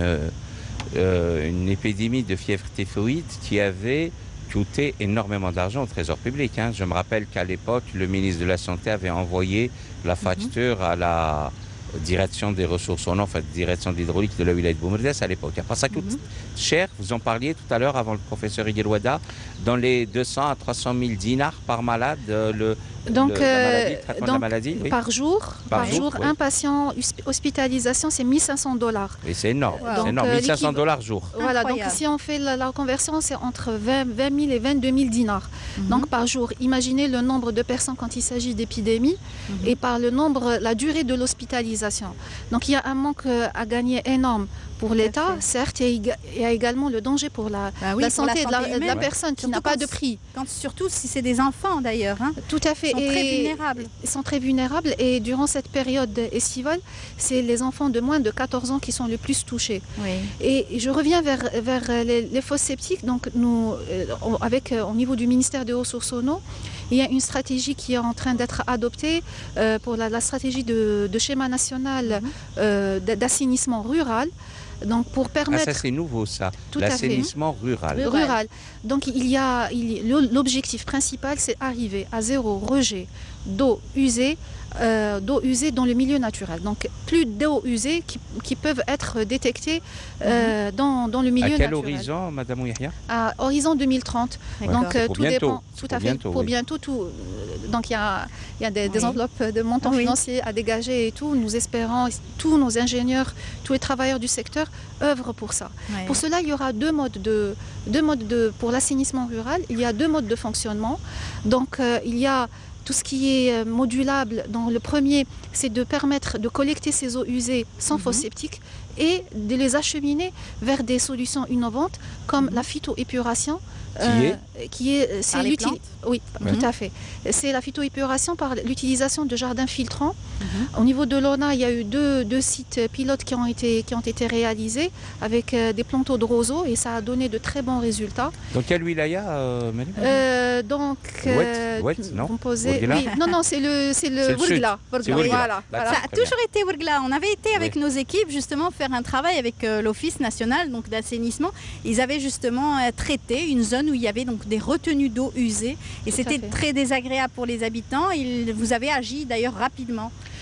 euh, une épidémie de fièvre typhoïde qui avait coûté énormément d'argent au Trésor public. Hein. Je me rappelle qu'à l'époque, le ministre de la Santé avait envoyé la facture mm-hmm. à la direction des ressources en eau, enfin direction de l'hydraulique de la wilaya de Boumerdès à l'époque. Après ça coûte mm-hmm. cher, vous en parliez tout à l'heure avant le professeur Iguelwada, dans les deux cents à trois cent mille dinars par malade, le, donc, le, la maladie, le traitement donc, de la maladie. Oui. Par jour, par, par jour, oui. un patient hospitalisation, c'est mille cinq cents dollars. Et c'est énorme, wow. c'est énorme, mille cinq cents dollars jour. Voilà, Incroyable. Donc si on fait la, la conversion, c'est entre vingt mille et vingt-deux mille dinars. Mm-hmm. Donc par jour, imaginez le nombre de personnes quand il s'agit d'épidémie mm-hmm. et par le nombre, la durée de l'hospitalisation. Donc il y a un manque à gagner énorme pour l'État, certes, et il y a également le danger pour la, bah oui, la pour santé, la santé de la, de la personne qui n'a pas de prix. Quand, surtout si c'est des enfants d'ailleurs. Hein. Tout à fait. Ils sont et très vulnérables. Ils sont très vulnérables et durant cette période estivale, c'est les enfants de moins de quatorze ans qui sont les plus touchés. Oui. Et je reviens vers, vers les, les fosses septiques. Donc nous, avec, au niveau du ministère des Ressources en eau, il y a une stratégie qui est en train d'être adoptée euh, pour la, la stratégie de, de schéma national mm-hmm. euh, d'assainissement rural. Donc pour permettre... Ah, ça c'est nouveau ça, l'assainissement rural. rural. rural. Donc il y a, l'objectif principal c'est arriver à zéro rejet d'eau usée, euh, d'eau usée dans le milieu naturel. Donc plus d'eau usée qui, qui peuvent être détectées euh, mm-hmm. dans, dans le milieu naturel. À quel naturel. horizon, Madame Ouihia? À horizon deux mille trente. Ouais. Donc euh, pour tout bientôt. dépend. Tout à pour fait. Bientôt, pour oui. bientôt tout. Donc il y a, il y a des, oui. des enveloppes de montants oui. financiers à dégager et tout. Nous espérons, tous nos ingénieurs, tous les travailleurs du secteur œuvrent pour ça. Oui. Pour cela, il y aura deux modes de, deux modes de, pour l'assainissement rural. Il y a deux modes de fonctionnement. Donc euh, il y a tout ce qui est modulable. Dans le premier, c'est de permettre de collecter ces eaux usées sans mm-hmm. fosse septique et de les acheminer vers des solutions innovantes comme mm-hmm. la phytoépuration. Qui euh, est qui est c'est l'utilité. Oui, mm-hmm. tout à fait. C'est la phytoépuration par l'utilisation de jardins filtrants. Mm-hmm. Au niveau de l'O N A, il y a eu deux, deux sites pilotes qui ont été, qui ont été réalisés avec euh, des planteaux de roseaux et ça a donné de très bons résultats. Donc quelle wilaya euh, euh, Donc, euh, Oued, Oued, non, vous posez, oui, non, non, c'est le, c'est le Wourgla. Voilà, voilà. Ça a toujours été Wourgla. On avait été avec oui. nos équipes justement faire un travail avec euh, l'Office national donc d'assainissement. Ils avaient justement euh, traité une zone où il y avait donc des retenues d'eau usées et c'était très désagréable pour les habitants. Il, vous avez agi d'ailleurs rapidement.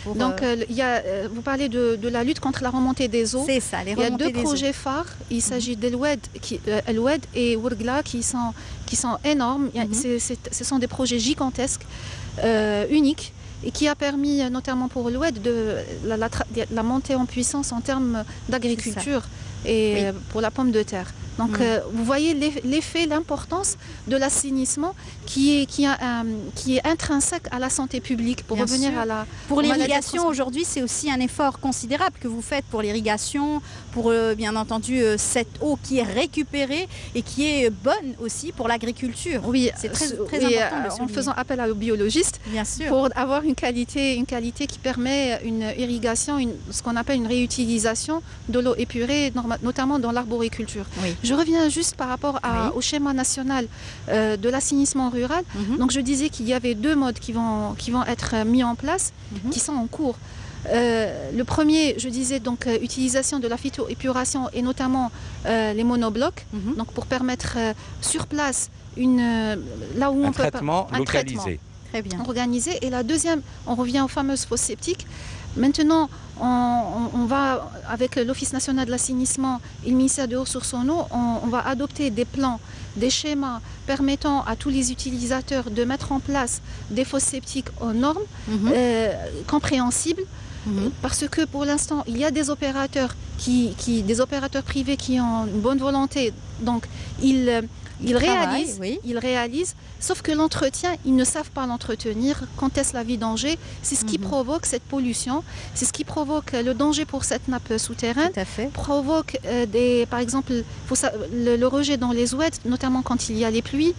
Pour, Donc, euh, euh, il y a, euh, vous parlez de, de la lutte contre la remontée des eaux. c'est ça, les Il y a remontées deux des eaux. projets phares. Il s'agit d'El-Oued qui- euh, El-Oued et Ourgla qui sont, qui sont énormes. Il y a- Mhm. c'est- c'est- ce sont des projets gigantesques, euh, uniques, et qui a permis, euh, notamment pour l'Oued, de la, la tra- la montée en puissance en termes d'agriculture et Oui. euh, pour la pomme de terre. Donc, Mhm. euh, vous voyez l'eff- l'effet, l'importance de l'assainissement qui est, qui, a, euh, qui est intrinsèque à la santé publique. Pour Bien revenir sûr. à la Pour aux maladies l'irrigation, transmissibles. aujourd'hui, c'est aussi un effort considérable que vous faites pour l'irrigation, pour euh, bien entendu euh, cette eau qui est récupérée et qui est bonne aussi pour l'agriculture. Oui, C'est très- euh, très oui, important de le euh, en souligner. faisant appel à aux biologistes Bien sûr. pour avoir une qualité, une qualité qui permet une irrigation, une- ce qu'on appelle une réutilisation de l'eau épurée, norma- notamment dans l'arboriculture. Oui. Je reviens juste par rapport à- Oui. au schéma national euh, de l'assainissement rural. Mhm. Donc je disais qu'il y avait deux modes qui vont, qui vont être mis en place, Mhm. qui sont en cours. Euh, le premier, je disais donc euh, utilisation de la phytoépuration et notamment euh, les monoblocs, Mhm. donc pour permettre euh, sur place une euh, là où Un on peut pas- traitement un localisé. traitement Très bien. organisé. Et la deuxième, on revient aux fameuses fosses septiques. Maintenant, on, on- on va, avec l'Office national de l'assainissement et le ministère des Ressources en eau, on, on va adopter des plans, des schémas permettant à tous les utilisateurs de mettre en place des fosses septiques aux normes, Mhm. euh, compréhensibles, Mhm. parce que pour l'instant, il y a des opérateurs, qui, qui- des opérateurs privés qui ont une bonne volonté, donc ils, euh, ils Ils travaillent, réalisent, oui. ils réalisent, sauf que l'entretien, ils ne savent pas l'entretenir. Quand est-ce la vie danger? C'est ce qui Mhm. provoque cette pollution, c'est ce qui provoque le danger pour cette nappe souterraine, Tout à fait. provoque euh, des, par exemple, faut sa- le, le rejet dans les ouettes, notamment quand il y a les pluies.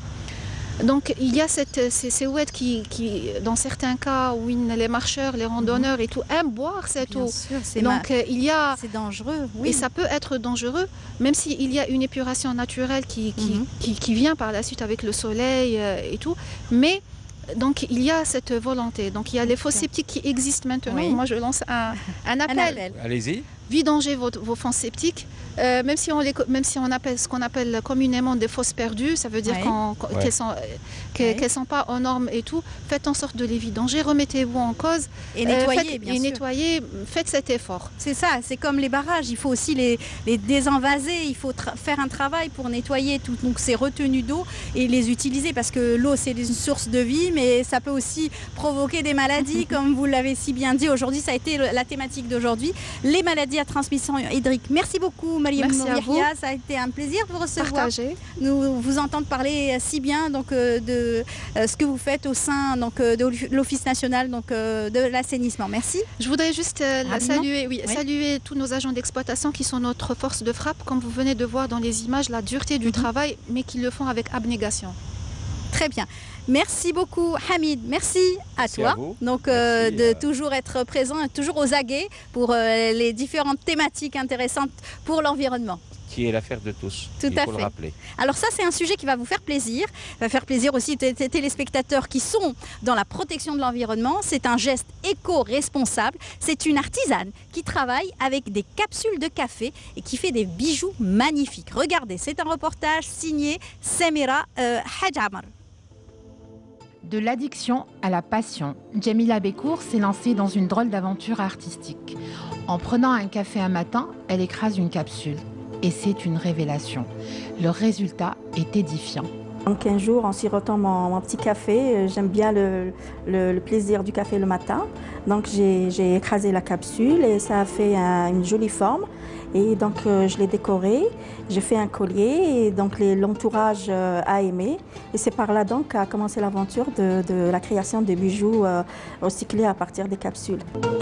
Donc il y a cette, ces, ces ouettes qui, qui, dans certains cas, où ils- les marcheurs, les randonneurs et tout, aiment boire cette Bien eau. sûr, c'est Donc ma- euh, il y a, c'est dangereux. Oui. et ça peut être dangereux, même s'il y a une épuration naturelle qui, qui, Mhm. qui, qui vient par la suite avec le soleil euh, et tout. Mais donc il y a cette volonté. Donc il y a les fosses septiques qui existent maintenant. Oui. Moi je lance un, un Un appel. appel. Allez-y. Vidangez vos, vos fosses septiques, euh, même si on les, co- même si on appelle ce qu'on appelle communément des fosses perdues, ça veut dire Ouais. qu'on- qu'on- Ouais. qu'elles sont, euh, que- Ouais. qu'elles sont pas aux normes et tout. Faites en sorte de les vidanger, remettez-vous en cause. Et Euh, nettoyer, faites- bien et sûr. nettoyer, faites cet effort. C'est ça, c'est comme les barrages. Il faut aussi les, les désenvaser. Il faut tra- faire un travail pour nettoyer toutes donc, ces retenues d'eau et les utiliser parce que l'eau, c'est une source de vie, mais ça peut aussi provoquer des maladies, comme vous l'avez si bien dit. Aujourd'hui, ça a été le- la thématique d'aujourd'hui, les maladies à transmission hydrique. Merci beaucoup, Mariam Merci à vous. Yahya. Ça a été un plaisir de vous recevoir. Partagez. Nous vous entendre parler si bien donc, euh, de euh, ce que vous faites au sein donc, euh, de l'Office national donc, euh, de l'assainissement. Merci. Je voudrais juste euh, la Rapidement. saluer, oui, Oui. saluer tous nos agents d'exploitation qui sont notre force de frappe, comme vous venez de voir dans les images, la dureté du Mhm. travail, mais qui le font avec abnégation. Très bien. Merci beaucoup, Hamid. Merci à Merci toi. à vous. Donc, euh, Merci, de euh, toujours être présent, et toujours aux aguets pour euh, les différentes thématiques intéressantes pour l'environnement. Qui est l'affaire de tous. Tout il à faut fait. le rappeler. Alors ça, c'est un sujet qui va vous faire plaisir, va faire plaisir aussi aux t- téléspectateurs qui sont dans la protection de l'environnement. C'est un geste éco-responsable. C'est une artisane qui travaille avec des capsules de café et qui fait des bijoux magnifiques. Regardez, c'est un reportage signé Samira euh, Hadj Amar. De l'addiction à la passion, Jamila Bekour s'est lancée dans une drôle d'aventure artistique. En prenant un café un matin, elle écrase une capsule. Et c'est une révélation. Le résultat est édifiant. En quinze jours, en sirotant mon, mon petit café, euh, j'aime bien le, le- le plaisir du café le matin. Donc j'ai j'ai écrasé la capsule et ça a fait un- une jolie forme. Et donc euh, je l'ai décoré, j'ai fait un collier et donc les- l'entourage euh, a aimé. Et c'est par là donc qu'a commencé l'aventure de, de la création de bijoux euh, recyclés à partir des capsules.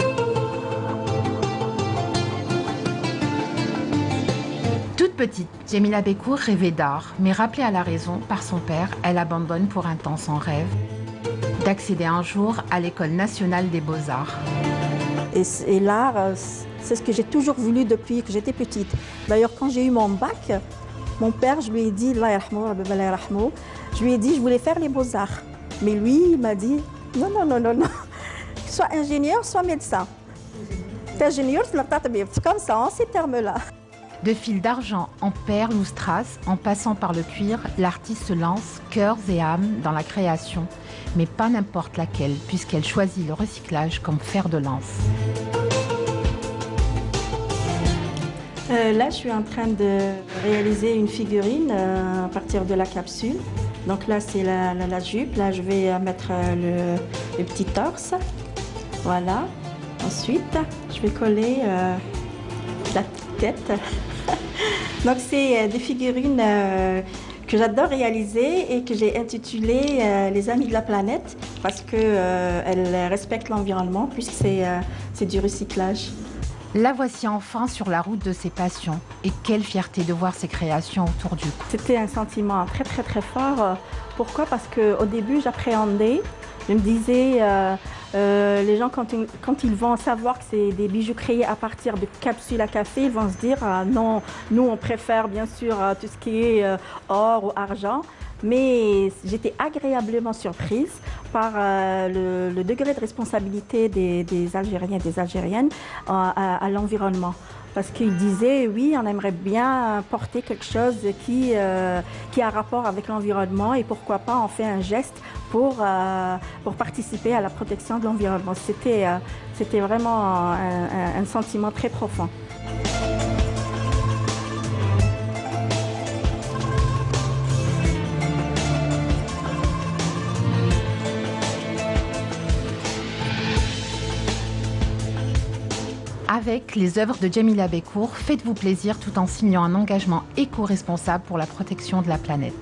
Toute petite, Jamila Bekour rêvait d'art, mais rappelée à la raison par son père, elle abandonne pour un temps son rêve d'accéder un jour à l'École nationale des beaux-arts. Et, c- et l'art, euh, c'est ce que j'ai toujours voulu depuis que j'étais petite. D'ailleurs, quand j'ai eu mon bac, mon père, je lui ai dit, Allah yarhamou, Rabbi Allah yarhamou, je lui ai dit, je voulais faire les beaux-arts. Mais lui, il m'a dit, non, non, non, non, non, soit ingénieur, soit médecin. T'es ingénieur, c'est comme ça, en ces termes-là. De fil d'argent en perles ou strass, en passant par le cuir, l'artiste se lance cœurs et âme dans la création. mais pas n'importe laquelle, puisqu'elle choisit le recyclage comme fer de lance. Euh, là, je suis en train de réaliser une figurine euh, à partir de la capsule. Donc là, c'est la, la, la jupe. Là, je vais euh, mettre euh, le, le petit torse. Voilà. Ensuite, je vais coller euh, la petite tête. Donc, c'est euh, des figurines euh, que j'adore réaliser et que j'ai intitulées euh, Les Amis de la planète parce qu'elles euh, respectent l'environnement puisque c'est euh, c'est du recyclage. La voici enfin sur la route de ses passions. Et quelle fierté de voir ses créations autour du cou. C'était un sentiment très très très fort. Pourquoi? Parce qu'au début, j'appréhendais. Je me disais, euh, euh, les gens, quand ils, quand ils vont savoir que c'est des bijoux créés à partir de capsules à café, ils vont se dire, euh, non, nous on préfère bien sûr euh, tout ce qui est euh, or ou argent. Mais j'étais agréablement surprise par euh, le, le degré de responsabilité des, des Algériens et des Algériennes euh, à, à l'environnement. Parce qu'ils disaient, oui, on aimerait bien porter quelque chose qui, euh, qui a rapport avec l'environnement et pourquoi pas on fait un geste pour, euh, pour participer à la protection de l'environnement. C'était euh, c'était vraiment un, un, un sentiment très profond. Avec les œuvres de Djamila Bekour, faites-vous plaisir tout en signant un engagement éco-responsable pour la protection de la planète.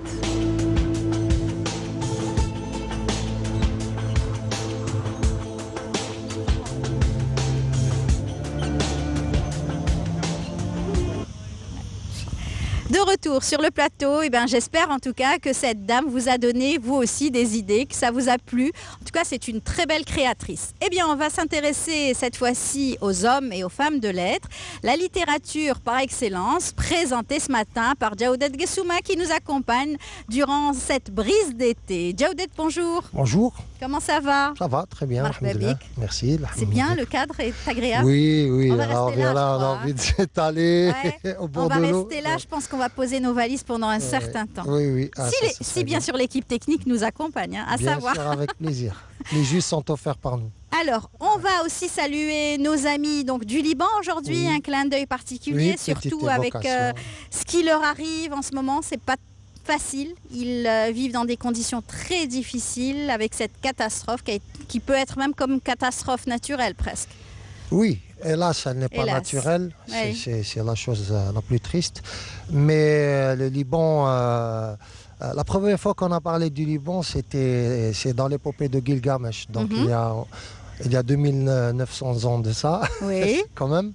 De retour sur le plateau, eh ben, j'espère en tout cas que cette dame vous a donné vous aussi des idées, que ça vous a plu. En tout cas, c'est une très belle créatrice. Eh bien, on va s'intéresser cette fois-ci aux hommes et aux femmes de lettres. La littérature par excellence, présentée ce matin par Djaoudet Gessouma qui nous accompagne durant cette brise d'été. Djaoudet, bonjour. Bonjour. Comment ça va? Ça va, très bien. Marhaba. Merci. C'est bien, le cadre est agréable. Oui, oui. On va Alors, rester là, là, on a envie de s'étaler ouais. au bord on va de l'eau. rester là, je pense qu'on va poser nos valises pendant un Ouais. certain temps. Oui, oui. Ah, si, ça, les- ça si serait bien sûr l'équipe technique nous accompagne, hein, à Bien savoir. sûr, avec plaisir. Les jus sont offerts par nous. Alors, on va aussi saluer nos amis donc, du Liban aujourd'hui, Oui. un clin d'œil particulier, Oui, surtout petite avec euh, évocation. ce qui leur arrive en ce moment, c'est pas facile. Ils euh, vivent dans des conditions très difficiles avec cette catastrophe qui, a- qui peut être même comme une catastrophe naturelle presque. Oui, hélas, elle n'est pas Hélas. naturelle. C'est- Oui. C'est c'est la chose euh, la plus triste. Mais euh, le Liban, euh, euh, la première fois qu'on a parlé du Liban, c'était c'est dans l'épopée de Gilgamesh. Donc Mhm. il, y a, il y a deux mille neuf cents ans de ça, Oui. quand même.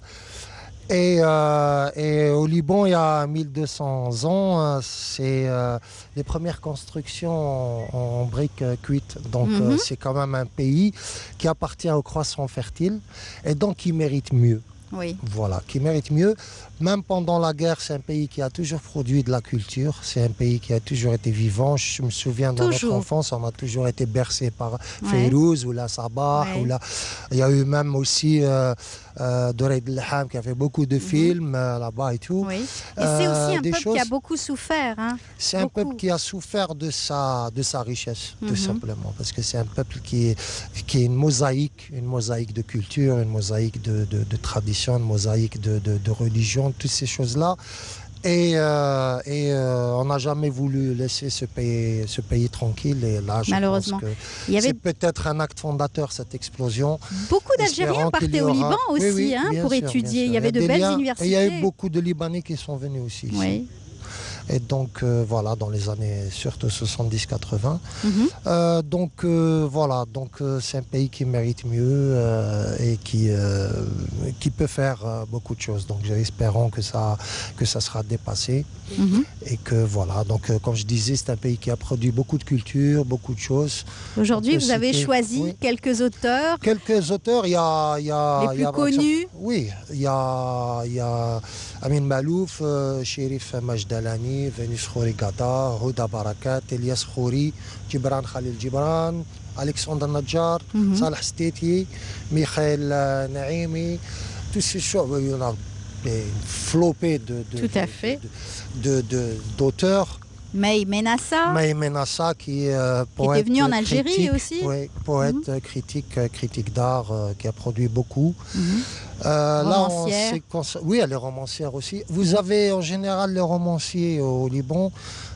Et, euh, et au Liban, il y a mille deux cents ans, euh, c'est euh, les premières constructions en, en briques euh, cuites. Donc Mhm. euh, c'est quand même un pays qui appartient au croissant fertile et donc qui mérite mieux. Oui. Voilà, qui mérite mieux. Même pendant la guerre, c'est un pays qui a toujours produit de la culture. C'est un pays qui a toujours été vivant. Je me souviens dans Toujours. notre enfance, on a toujours été bercé par Ouais. Fayrouz ou la Sabah. Ouais. Ou la... Il y a eu même aussi euh, euh, Doreid El-Ham qui a fait beaucoup de films euh, là-bas et tout. Oui. Et c'est Euh, aussi un des peuple qui a choses- beaucoup souffert. Hein. C'est un Beaucoup. peuple qui a souffert de sa, de sa richesse, Mhm. tout simplement. Parce que c'est un peuple qui est, qui est une mosaïque, une mosaïque de culture, une mosaïque de, de, de tradition, une mosaïque de, de, de religion, toutes ces choses-là. Et, euh, et euh, on n'a jamais voulu laisser ce pays, ce pays tranquille. Et là, je Malheureusement. pense que Il y avait c'est peut-être un acte fondateur, cette explosion. beaucoup d'Algériens Espérons qu'il partaient y au aura- Liban aussi Oui, oui, hein, bien pour sûr, bien étudier. sûr. Il y avait de des belles liens. universités. Et il y a eu beaucoup de Libanais qui sont venus aussi ici. Oui. Et donc, euh, voilà, dans les années surtout soixante-dix quatre-vingts. Mhm. Euh, donc, euh, voilà, donc euh, c'est un pays qui mérite mieux euh, et qui, euh, qui peut faire euh, beaucoup de choses. Donc, j'espérons que ça, que ça sera dépassé. Mhm. Et que, voilà, donc, euh, comme je disais, c'est un pays qui a produit beaucoup de culture, beaucoup de choses. Aujourd'hui, On peut vous avez citer- choisi oui. quelques auteurs. Quelques auteurs, il y a... il y a Les il y a, plus par exemple- connus. Oui, il y a, il y a Amin Malouf, euh, Chérif Majdalani, Vénus Khouri Gata, Houda Barakat, Elias Khouri, Gibran Khalil Gibran, Alexandre Nadjar, Mhm. Salah Steti, Michael euh, Naimi, tous ces choses. Il y en a une flopée de, de, Tout à de- fait. de- de- de- d'auteurs. May Menassa. May Menassa, qui est euh, poète. Qui était venu en Algérie critique, aussi. Oui, poète, Mm-hmm. critique, critique d'art, euh, qui a produit beaucoup. Mm-hmm. Euh, là, on Romancière. s'est cons- oui, elle est romancière aussi. Vous avez en général les romanciers au Liban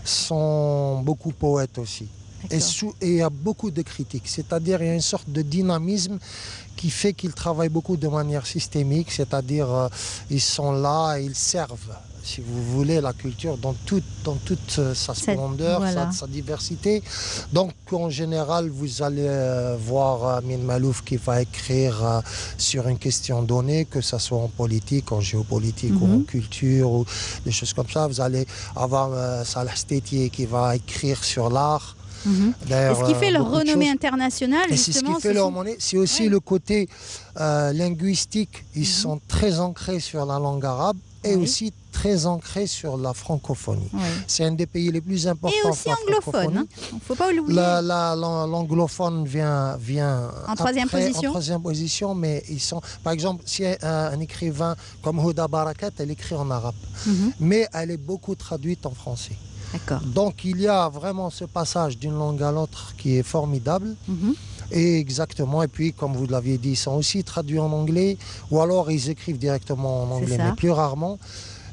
sont beaucoup poètes aussi. Et, sous- et il y a beaucoup de critiques, c'est-à-dire il y a une sorte de dynamisme qui fait qu'ils travaillent beaucoup de manière systémique, c'est-à-dire euh, ils sont là et ils servent, si vous voulez, la culture dans toute, dans toute euh, sa Cette- splendeur, voilà. sa, sa diversité. Donc en général, vous allez euh, voir Amin Malouf qui va écrire euh, sur une question donnée, que ce soit en politique, en géopolitique ou en Mhm. culture, ou des choses comme ça. Vous allez avoir euh, Salah Stétier qui va écrire sur l'art. Mhm. Et D'ailleurs, ce qui fait euh, leur beaucoup de renommée choses. internationale, Et c'est ce justement, qui fait ce leur sont- monnaie. C'est aussi Oui. le côté euh, linguistique. Ils sont très ancrés sur la langue arabe et Oui. aussi très ancrés sur la francophonie. Oui. C'est un des pays les plus importants. Et aussi pour la anglophone, francophonie. il ne faut pas l'oublier. La- la- la- L'anglophone vient, vient En troisième après, position. En troisième position, mais ils sont. Par exemple, si un, un écrivain comme Houda Barakat, elle écrit en arabe, Mhm. mais elle est beaucoup traduite en français. D'accord. Donc il y a vraiment ce passage d'une langue à l'autre qui est formidable. Mhm. Et exactement, et puis comme vous l'aviez dit, ils sont aussi traduits en anglais, ou alors ils écrivent directement en anglais, ça. mais plus rarement.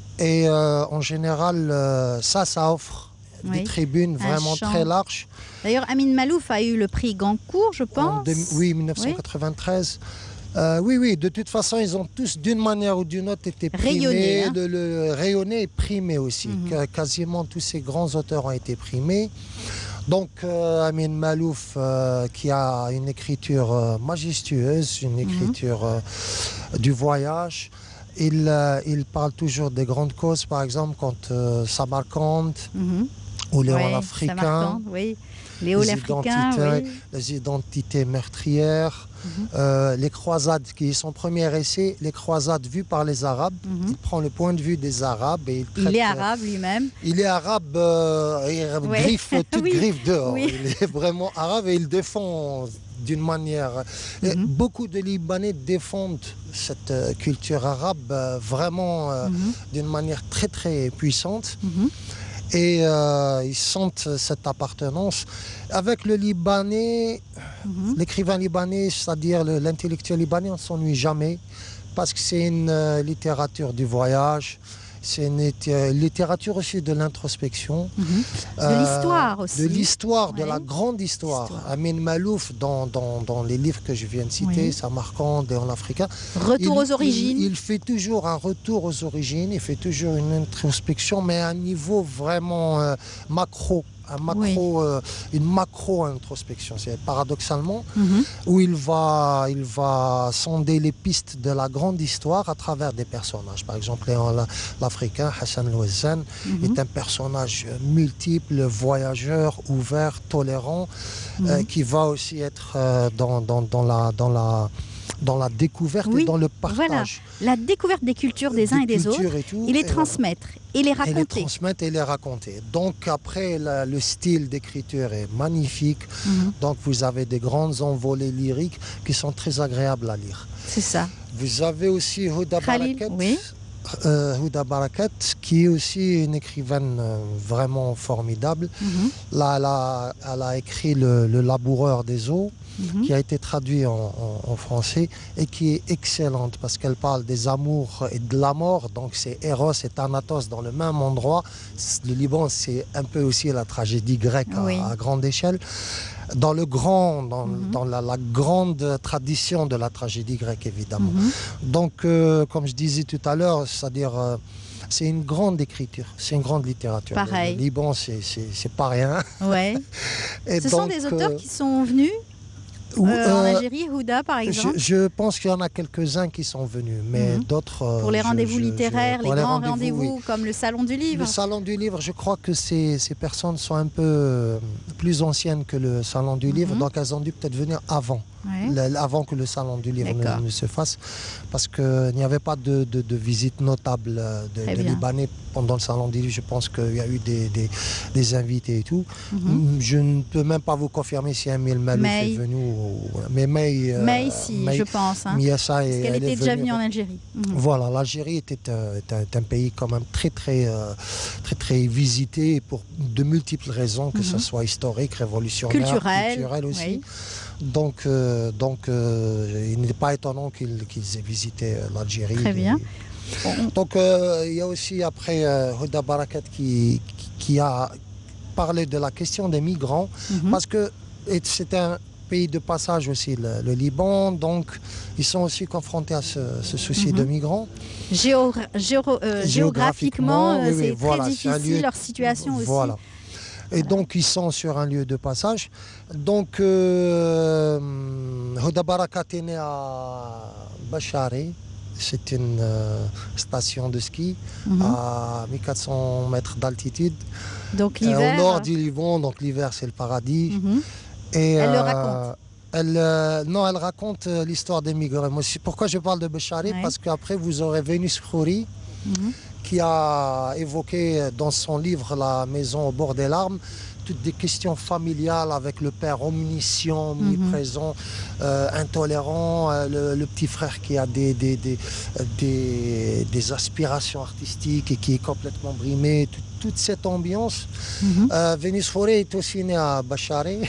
Et euh, en général, euh, ça, ça offre Oui. des tribunes Un vraiment champ. très larges. D'ailleurs, Amin Malouf a eu le prix Goncourt, je En pense. deux- oui, mille neuf cent quatre-vingt-treize. Euh, oui, oui, de toute façon, ils ont tous, d'une manière ou d'une autre, été primés. Rayonnés, hein. le, le- rayonnés et primés aussi. Mhm. Que- quasiment tous ces grands auteurs ont été primés. Donc, euh, Amin Malouf, euh, qui a une écriture euh, majestueuse, une écriture euh, du voyage. Il, euh, il parle toujours des grandes causes, par exemple, quand euh, Samarcande Mhm. ou les Ouais, Hauts africains. Samarcande, oui. Les Hauts les africains, identités, oui. les identités meurtrières, Mhm. euh, les croisades, qui est son premier essai, les croisades vues par les Arabes. Mhm. Il prend le point de vue des Arabes et il Il traite, est euh, arabe lui-même. Il est arabe, euh, il Ouais. griffe toute Oui. griffe dehors. Oui. Il est vraiment arabe et il défend d'une manière. Et Mhm. beaucoup de Libanais défendent cette euh, culture arabe euh, vraiment euh, Mhm. d'une manière très très puissante. Mhm. Et euh, ils sentent cette appartenance. Avec le Libanais, Mhm. l'écrivain libanais, c'est-à-dire le- l'intellectuel libanais, on ne s'ennuie jamais parce que c'est une euh, littérature du voyage, c'est une litté- littérature aussi de l'introspection. Mhm. De euh, l'histoire aussi. De l'histoire, de Ouais. la grande histoire. Histoire. Amin Malouf, dans, dans, dans les livres que je viens de citer, Oui. Samarcande et en africain, Retour il- aux origines. Il, il fait toujours un retour aux origines, il fait toujours une introspection, mais à un niveau vraiment euh, macro, un macro, euh, une macro-introspection. C'est paradoxalement Mhm. où il va, il va sonder les pistes de la grande histoire à travers des personnages. Par exemple, Léon la- l'Africain, Hassan Louazane, Mhm. est un personnage multiple, voyageur, ouvert, tolérant, euh, Mhm. qui va aussi être euh, dans, dans, dans la... Dans la dans la découverte Oui, et dans le Voilà. partage. La découverte des cultures des uns et des autres, cultures et tout, et les et voilà. transmettre, et les Et les raconter. transmettre et les raconter. Donc après, la- le style d'écriture est magnifique. Mhm. Donc vous avez des grandes envolées lyriques qui sont très agréables à lire. C'est ça. Vous avez aussi Houda Khalil, Barakat, oui. euh, Houda Barakat, qui est aussi une écrivaine euh, vraiment formidable. Mhm. Là, elle a, elle a écrit le, le Laboureur des eaux, Mhm. qui a été traduit en, en- en français et qui est excellente parce qu'elle parle des amours et de la mort. Donc c'est Eros et Thanatos dans le même endroit. Le Liban, c'est un peu aussi la tragédie grecque à- Oui. à, grande échelle. Dans le grand, dans, Mhm. dans la, la grande tradition de la tragédie grecque, évidemment. Mhm. Donc, euh, comme je disais tout à l'heure, c'est-à-dire, euh, c'est une grande écriture, c'est une grande littérature. Pareil. Le, le Liban, c'est c'est- c'est pas rien. Ouais. Et Ce sont donc, des auteurs euh, qui sont venus ou- euh, en euh, Algérie, Houda par je, exemple, je pense qu'il y en a quelques-uns qui sont venus, mais Mhm. d'autres... euh, pour les je- rendez-vous je- je- littéraires, pour les grands rendez-vous, rendez-vous oui. comme le Salon du Livre. Le Salon du Livre, je crois que ces, ces personnes sont un peu euh, plus anciennes que le Salon du Livre, Mhm. donc elles ont dû peut-être venir avant. Ouais. le, avant que le salon du livre ne, ne se fasse, parce qu'il n'y avait pas de, de, de visite notable de, de Libanais pendant le salon du livre. Je pense qu'il y a eu des, des, des invités et tout. Mm-hmm. Je ne peux même pas vous confirmer si Emile Malouf est venu. Ou, mais May, euh, May si, May, je pense. Hein, Miassa parce qu'elle était déjà venue en Algérie. Mm-hmm. Voilà, l'Algérie était euh, un, un pays quand même très, très, euh, très, très visité pour de multiples raisons, que mm-hmm. ce soit historique, révolutionnaire, culturel, culturel aussi. Oui. Donc, euh, donc euh, il n'est pas étonnant qu'ils qu'ils aient visité euh, l'Algérie. Très bien. Et... Donc, euh, il y a aussi après euh, Houda Barakat qui, qui, qui a parlé de la question des migrants, mm-hmm. parce que c'est un pays de passage aussi, le, le Liban, donc ils sont aussi confrontés à ce, ce souci mm-hmm. de migrants. Géo, géo, euh, géographiquement, géographiquement oui, c'est oui, voilà, très difficile, lieu... leur situation aussi. Voilà. Et voilà. Donc, ils sont sur un lieu de passage. Donc, euh, Houda Barakat est né à Bachari. C'est une euh, station de ski mm-hmm. à mille quatre cents mètres d'altitude. Donc, l'hiver. Euh, au nord du Liban, donc l'hiver, c'est le paradis. Mm-hmm. Et, elle euh, le raconte. Elle, euh, non, elle raconte euh, l'histoire des migrants. Moi, pourquoi je parle de Bachari? Ouais. Parce qu'après, vous aurez Vénus Khoury, mm-hmm. qui a évoqué dans son livre La maison au bord des larmes toutes des questions familiales avec le père omniscient, omniprésent, mm-hmm. euh, intolérant, euh, le, le petit frère qui a des, des, des, des, des aspirations artistiques et qui est complètement brimé, tout, toute cette ambiance. Mm-hmm. euh, Vénus Khoury est aussi né à Bachari.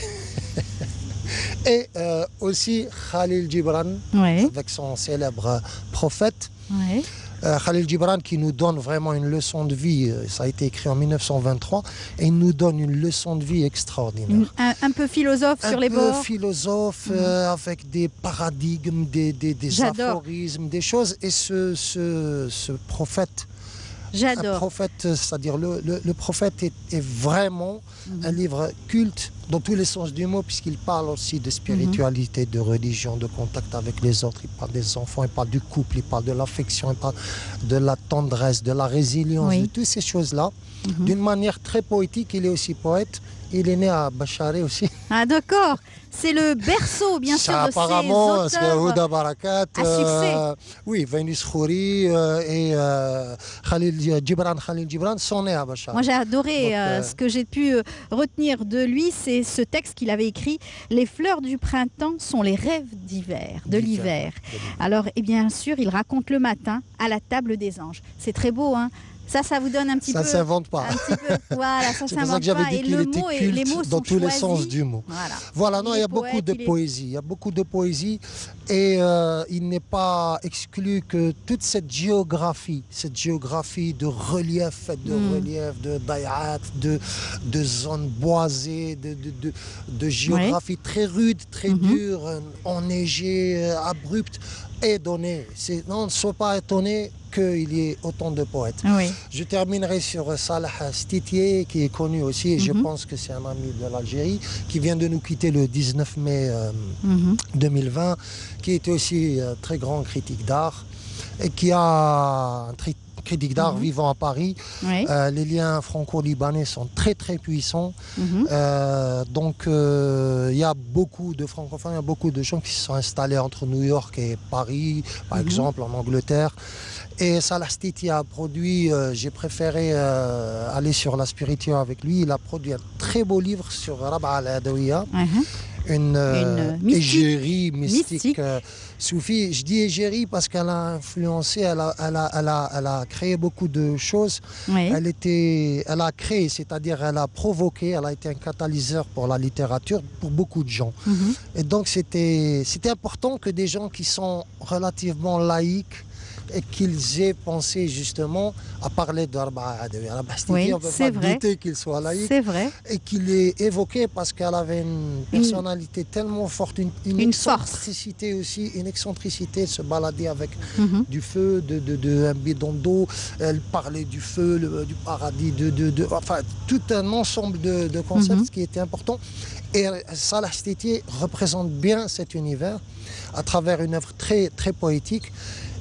Et euh, aussi Khalil Gibran, oui. avec son célèbre prophète. Oui. Euh, Khalil Gibran qui nous donne vraiment une leçon de vie. Ça a été écrit en mille neuf cent vingt-trois et il nous donne une leçon de vie extraordinaire. Une, un, un peu philosophe un sur les bords. Un peu philosophe, mmh. euh, avec des paradigmes, des, des, des aphorismes, des choses. Et ce, ce, ce prophète, J'adore. Un prophète, c'est-à-dire le, le, le prophète est, est vraiment mmh. un livre culte dans tous les sens du mot, puisqu'il parle aussi de spiritualité, mmh. de religion, de contact avec les autres. Il parle des enfants, il parle du couple, il parle de l'affection, il parle de la tendresse, de la résilience, oui. de toutes ces choses-là. Mmh. D'une manière très poétique, il est aussi poète. Il est né à Bachari aussi. Ah d'accord, c'est le berceau bien sûr ça, de apparemment, ces auteurs Houda Barakat, à succès. Euh, oui, Vénus Khoury euh, et euh, Khalil Gibran, Khalil Gibran sont nés à Bachari. Moi j'ai adoré Donc, euh, ce que j'ai pu euh, retenir de lui, c'est ce texte qu'il avait écrit. Les fleurs du printemps sont les rêves d'hiver, de l'hiver. Alors et bien sûr, il raconte le matin à la table des anges. C'est très beau, hein. Ça, ça vous donne un petit ça peu... Ça ne s'invente pas. Un petit peu, voilà, ça c'est pour ça que j'avais dit qu'il était culte les mots dans tous les sens du mot. Voilà, voilà non, il y a poète, beaucoup de il poésie. Est... Il y a beaucoup de poésie et euh, il n'est pas exclu que toute cette géographie, cette géographie de relief, de mm. relief, de dayat, de, de zones boisées, de, de, de, de géographie oui. très rude, très mm-hmm. dure, enneigée, abrupte, est donnée. Non, ne sois pas étonné qu'il y ait autant de poètes. Oui. Je terminerai sur Salah Stitier, qui est connu aussi, et mm-hmm. je pense que c'est un ami de l'Algérie, qui vient de nous quitter le dix-neuf mai euh, mm-hmm. deux mille vingt, qui était aussi euh, très grand critique d'art, et qui a un tri- critique d'art mm-hmm. vivant à Paris. Oui. Euh, les liens franco-libanais sont très très puissants. Mm-hmm. Euh, donc il euh, y a beaucoup de francophones, il y a beaucoup de gens qui se sont installés entre New York et Paris, par mm-hmm. exemple en Angleterre. Et Salah Stitier a produit, euh, j'ai préféré euh, aller sur la spiritualité avec lui, il a produit un très beau livre sur Rab'a al-Adawiya, uh-huh. une, euh, une égérie mystique, mystique. Euh, soufie. Je dis égérie parce qu'elle a influencé, elle a, elle a, elle a, elle a créé beaucoup de choses. Oui. Elle, était, elle a créé, c'est-à-dire elle a provoqué, elle a été un catalyseur pour la littérature, pour beaucoup de gens. Uh-huh. Et donc c'était, c'était important que des gens qui sont relativement laïques et qu'ils aient pensé justement à parler de Rab'a al-Adawiya. Oui, on ne peut c'est pas vrai. douter qu'il soit laïque. C'est vrai. Et qu'il ait évoqué parce qu'elle avait une personnalité une... tellement forte, une, une, une excentricité force. aussi, une excentricité de se balader avec mm-hmm. du feu, de, de, de, un bidon d'eau. Elle parlait du feu, le, du paradis, de, de, de, enfin tout un ensemble de, de concepts mm-hmm. qui était important. Et Salah Stitier représente bien cet univers à travers une œuvre très, très poétique.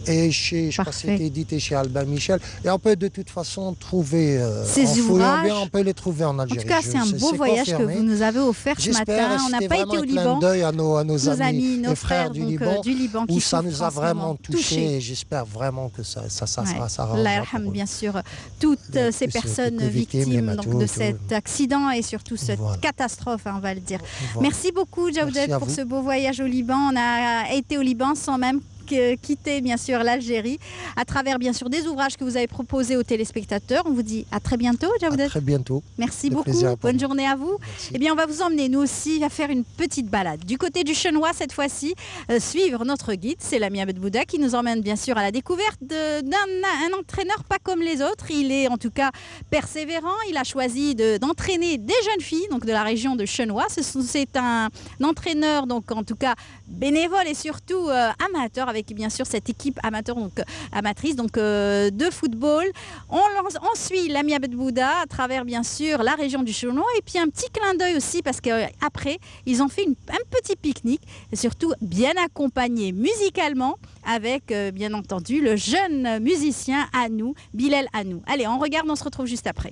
et chez, je crois que c'était édité chez Albin Michel. Et on peut de toute façon trouver, euh, ces en ouvrages, bien, on peut les trouver en Algérie. En tout cas, c'est un beau voyage confirmé. que vous nous avez offert ce matin. On n'a pas été au Liban. D'œil à nos, à nos, nos amis, amis nos et frères, frères du, donc, Liban, du Liban, où ça nous a vraiment touché. touché. Et j'espère vraiment que ça, ça, ça, ouais. ça, ça Allah yarham, bien sûr, toutes les, ces personnes victimes, victimes matos, donc, de cet accident et surtout cette voilà. catastrophe, hein, on va le dire. Voilà. Merci beaucoup, Djaoudet, pour vous. ce beau voyage au Liban. On a été au Liban sans même quitter bien sûr l'Algérie à travers bien sûr des ouvrages que vous avez proposés aux téléspectateurs. On vous dit à très bientôt, Djaoudet. À très bientôt. Merci beaucoup. Bonne journée à vous. Merci. Eh bien, on va vous emmener nous aussi à faire une petite balade du côté du Chenois cette fois-ci, euh, suivre notre guide, c'est l'ami Ahmed Bouda qui nous emmène bien sûr à la découverte d'un entraîneur pas comme les autres. Il est en tout cas persévérant. Il a choisi d'entraîner de, des jeunes filles donc de la région de Chenois. C'est un, un entraîneur donc en tout cas bénévole et surtout euh, amateur avec bien sûr cette équipe amateur donc amatrice donc euh, de football. On, on suit l'ami Ahmed Bouda à travers bien sûr la région du Chenois et puis un petit clin d'œil aussi parce qu'après euh, ils ont fait une, un petit pique-nique et surtout bien accompagné musicalement avec euh, bien entendu le jeune musicien Anou, Bilal Anou. Allez, on regarde, on se retrouve juste après.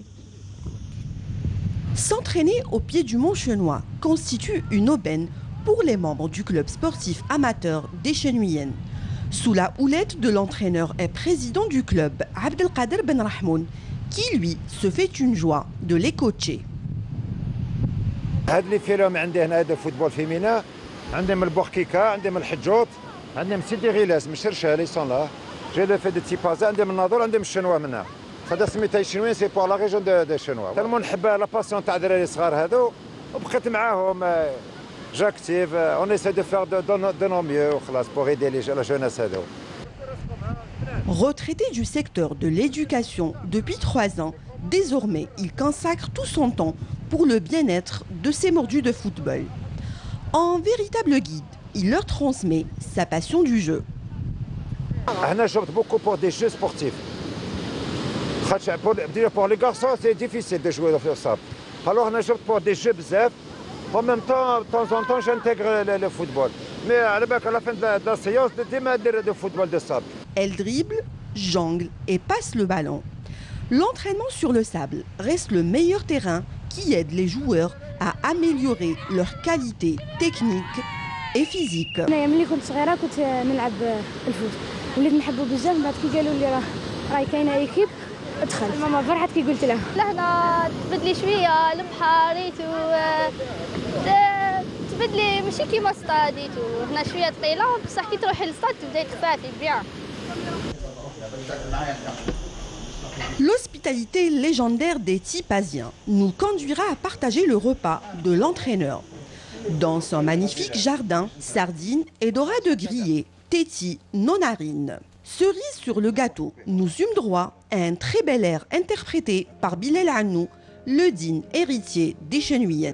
S'entraîner au pied du mont Chenois constitue une aubaine pour les membres du club sportif amateur des Chenouyennes. Sous la houlette de l'entraîneur et président du club, Abdelkader Ben Rahmoun, qui lui se fait une joie de les coacher. هاد اللي فيهم عندي هنا هذا فوتبول فيمينا عندهم البوحكيكا عندهم الحجوط عندهم سيدي غيلاس من شرشة لي سون لا جي لو في دو تيبازا عندهم الناظور عندهم الشنوا منها هذا سميتها الشنوين سي بور لا ريجون دو دو شنوا تالمون نحب لا باسيون تاع الدراري الصغار هذو وبقيت معاهم j'active on essaie de faire de, de, de nos mieux pour aider les, la jeunesse هذو. Retraité du secteur de l'éducation depuis trois ans, désormais il consacre tout son temps pour le bien-être de ses mordus de football. En véritable guide, il leur transmet sa passion du jeu. هنا جبت beaucoup pour des jeux sportifs. Pour les garçons c'est difficile de jouer au sable. Alors هنا جبت pour des jeux بزاف. En même temps, de temps en temps, j'intègre le, le football. Mais à la fin de la, de la séance, de, de football de sable. Elle dribble, jongle et passe le ballon. L'entraînement sur le sable reste le meilleur terrain qui aide les joueurs à améliorer leur qualité technique et physique. ملي كنت صغيرة كنت نلعب الفوت وليت نحبو بزاف بعد كي قالوا لي راه راهي كاينة ايكيب ادخل ماما فرحت كي قلت لها لهنا تبدلي شويه البحر ريتو تبدلي ماشي كيما ستاديتو هنا شويه ثقيله بصح كي تروحي للستاد تبداي تخفافي بيان. L'hospitalité légendaire des Tipasiens nous conduira à partager le repas de l'entraîneur. Dans son magnifique jardin, sardines et dorades grillées, tétis, nonarines. Cerise sur le gâteau, nous eûmes droit à un très bel air interprété par Bilal Anou, le digne héritier des Chenouyennes.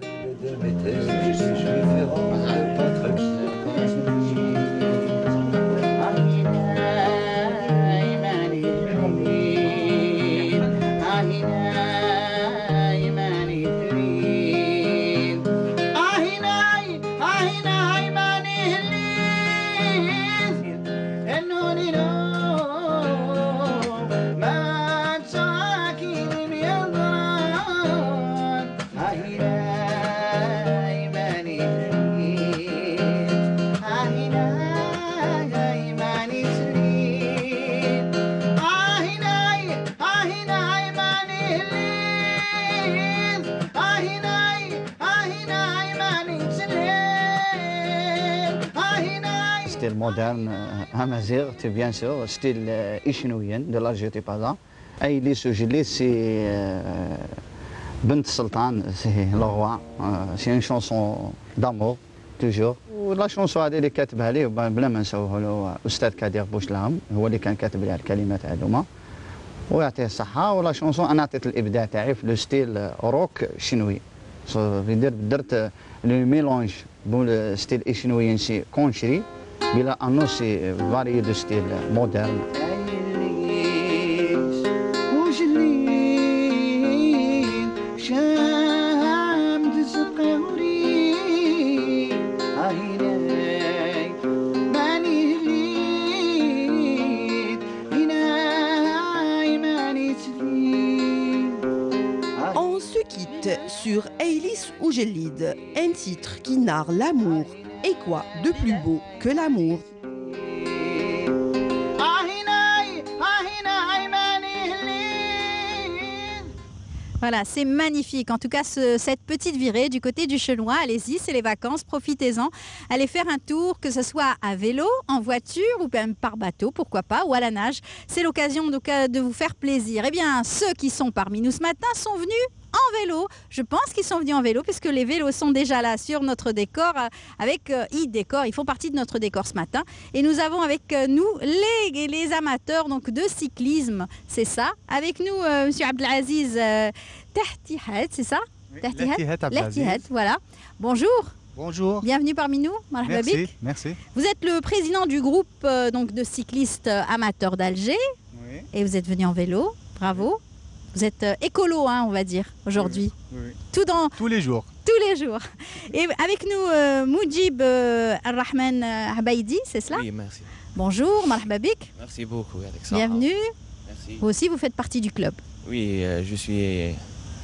style moderne, amazigh, bien sûr, style ishnouen de l'Algérie Tipaza. Et les sujets, c'est Bint Sultan, c'est le roi. C'est une chanson d'amour, toujours. La chanson اللي كاتبها ليه بلا ما نسووها له أستاذ كدير بوشلام هو اللي كان كاتب لها الكلمات هذوما ويعطيه الصحة. ولا شونسون أنا عطيت الإبداع تاعي في لو ستيل روك شنوي. درت لو ميلونج بون ستيل إشنوي سي كونشري بلا أنو سي فاري دو ستيل مودرن. se quitte sur Eilis ou Gelid, un titre qui narre l'amour. Et quoi de plus beau que l'amour? Voilà, c'est magnifique. En tout cas, ce- cette petite virée du côté du Chenois, allez-y, c'est les vacances, profitez-en. Allez faire un tour, que ce soit à vélo, en voiture ou même par bateau, pourquoi pas, ou à la nage. C'est l'occasion donc, euh, de vous faire plaisir. Eh bien, ceux qui sont parmi nous ce matin sont venus en vélo. Je pense qu'ils sont venus en vélo puisque les vélos sont déjà là sur notre décor euh, avec euh, e-décor. Ils font partie de notre décor ce matin. Et nous avons avec euh, nous les, les amateurs donc, de cyclisme. C'est ça. Avec nous, euh, M. Abdelaziz euh, Tahtihat, c'est ça Tahtihat Lahtihat Abdelaziz. Lahtihat, voilà. Bonjour. Bonjour. Bienvenue parmi nous. Marhaba Merci, bik. merci. Vous êtes le président du groupe euh, donc, de cyclistes euh, amateurs d'Alger. Oui. Et vous êtes venu en vélo. Bravo. Vous êtes euh, écolo, hein, on va dire, aujourd'hui. Oui, oui. Tout dans, Tous les jours. tous les jours. Et avec nous, euh, Moujib euh, Al-Rahman euh, Habaidi, c'est cela? Oui, merci. Bonjour, marhaba bik. Merci beaucoup, Alexa. Bienvenue. Merci. Vous aussi, vous faites partie du club. Oui, euh, je suis.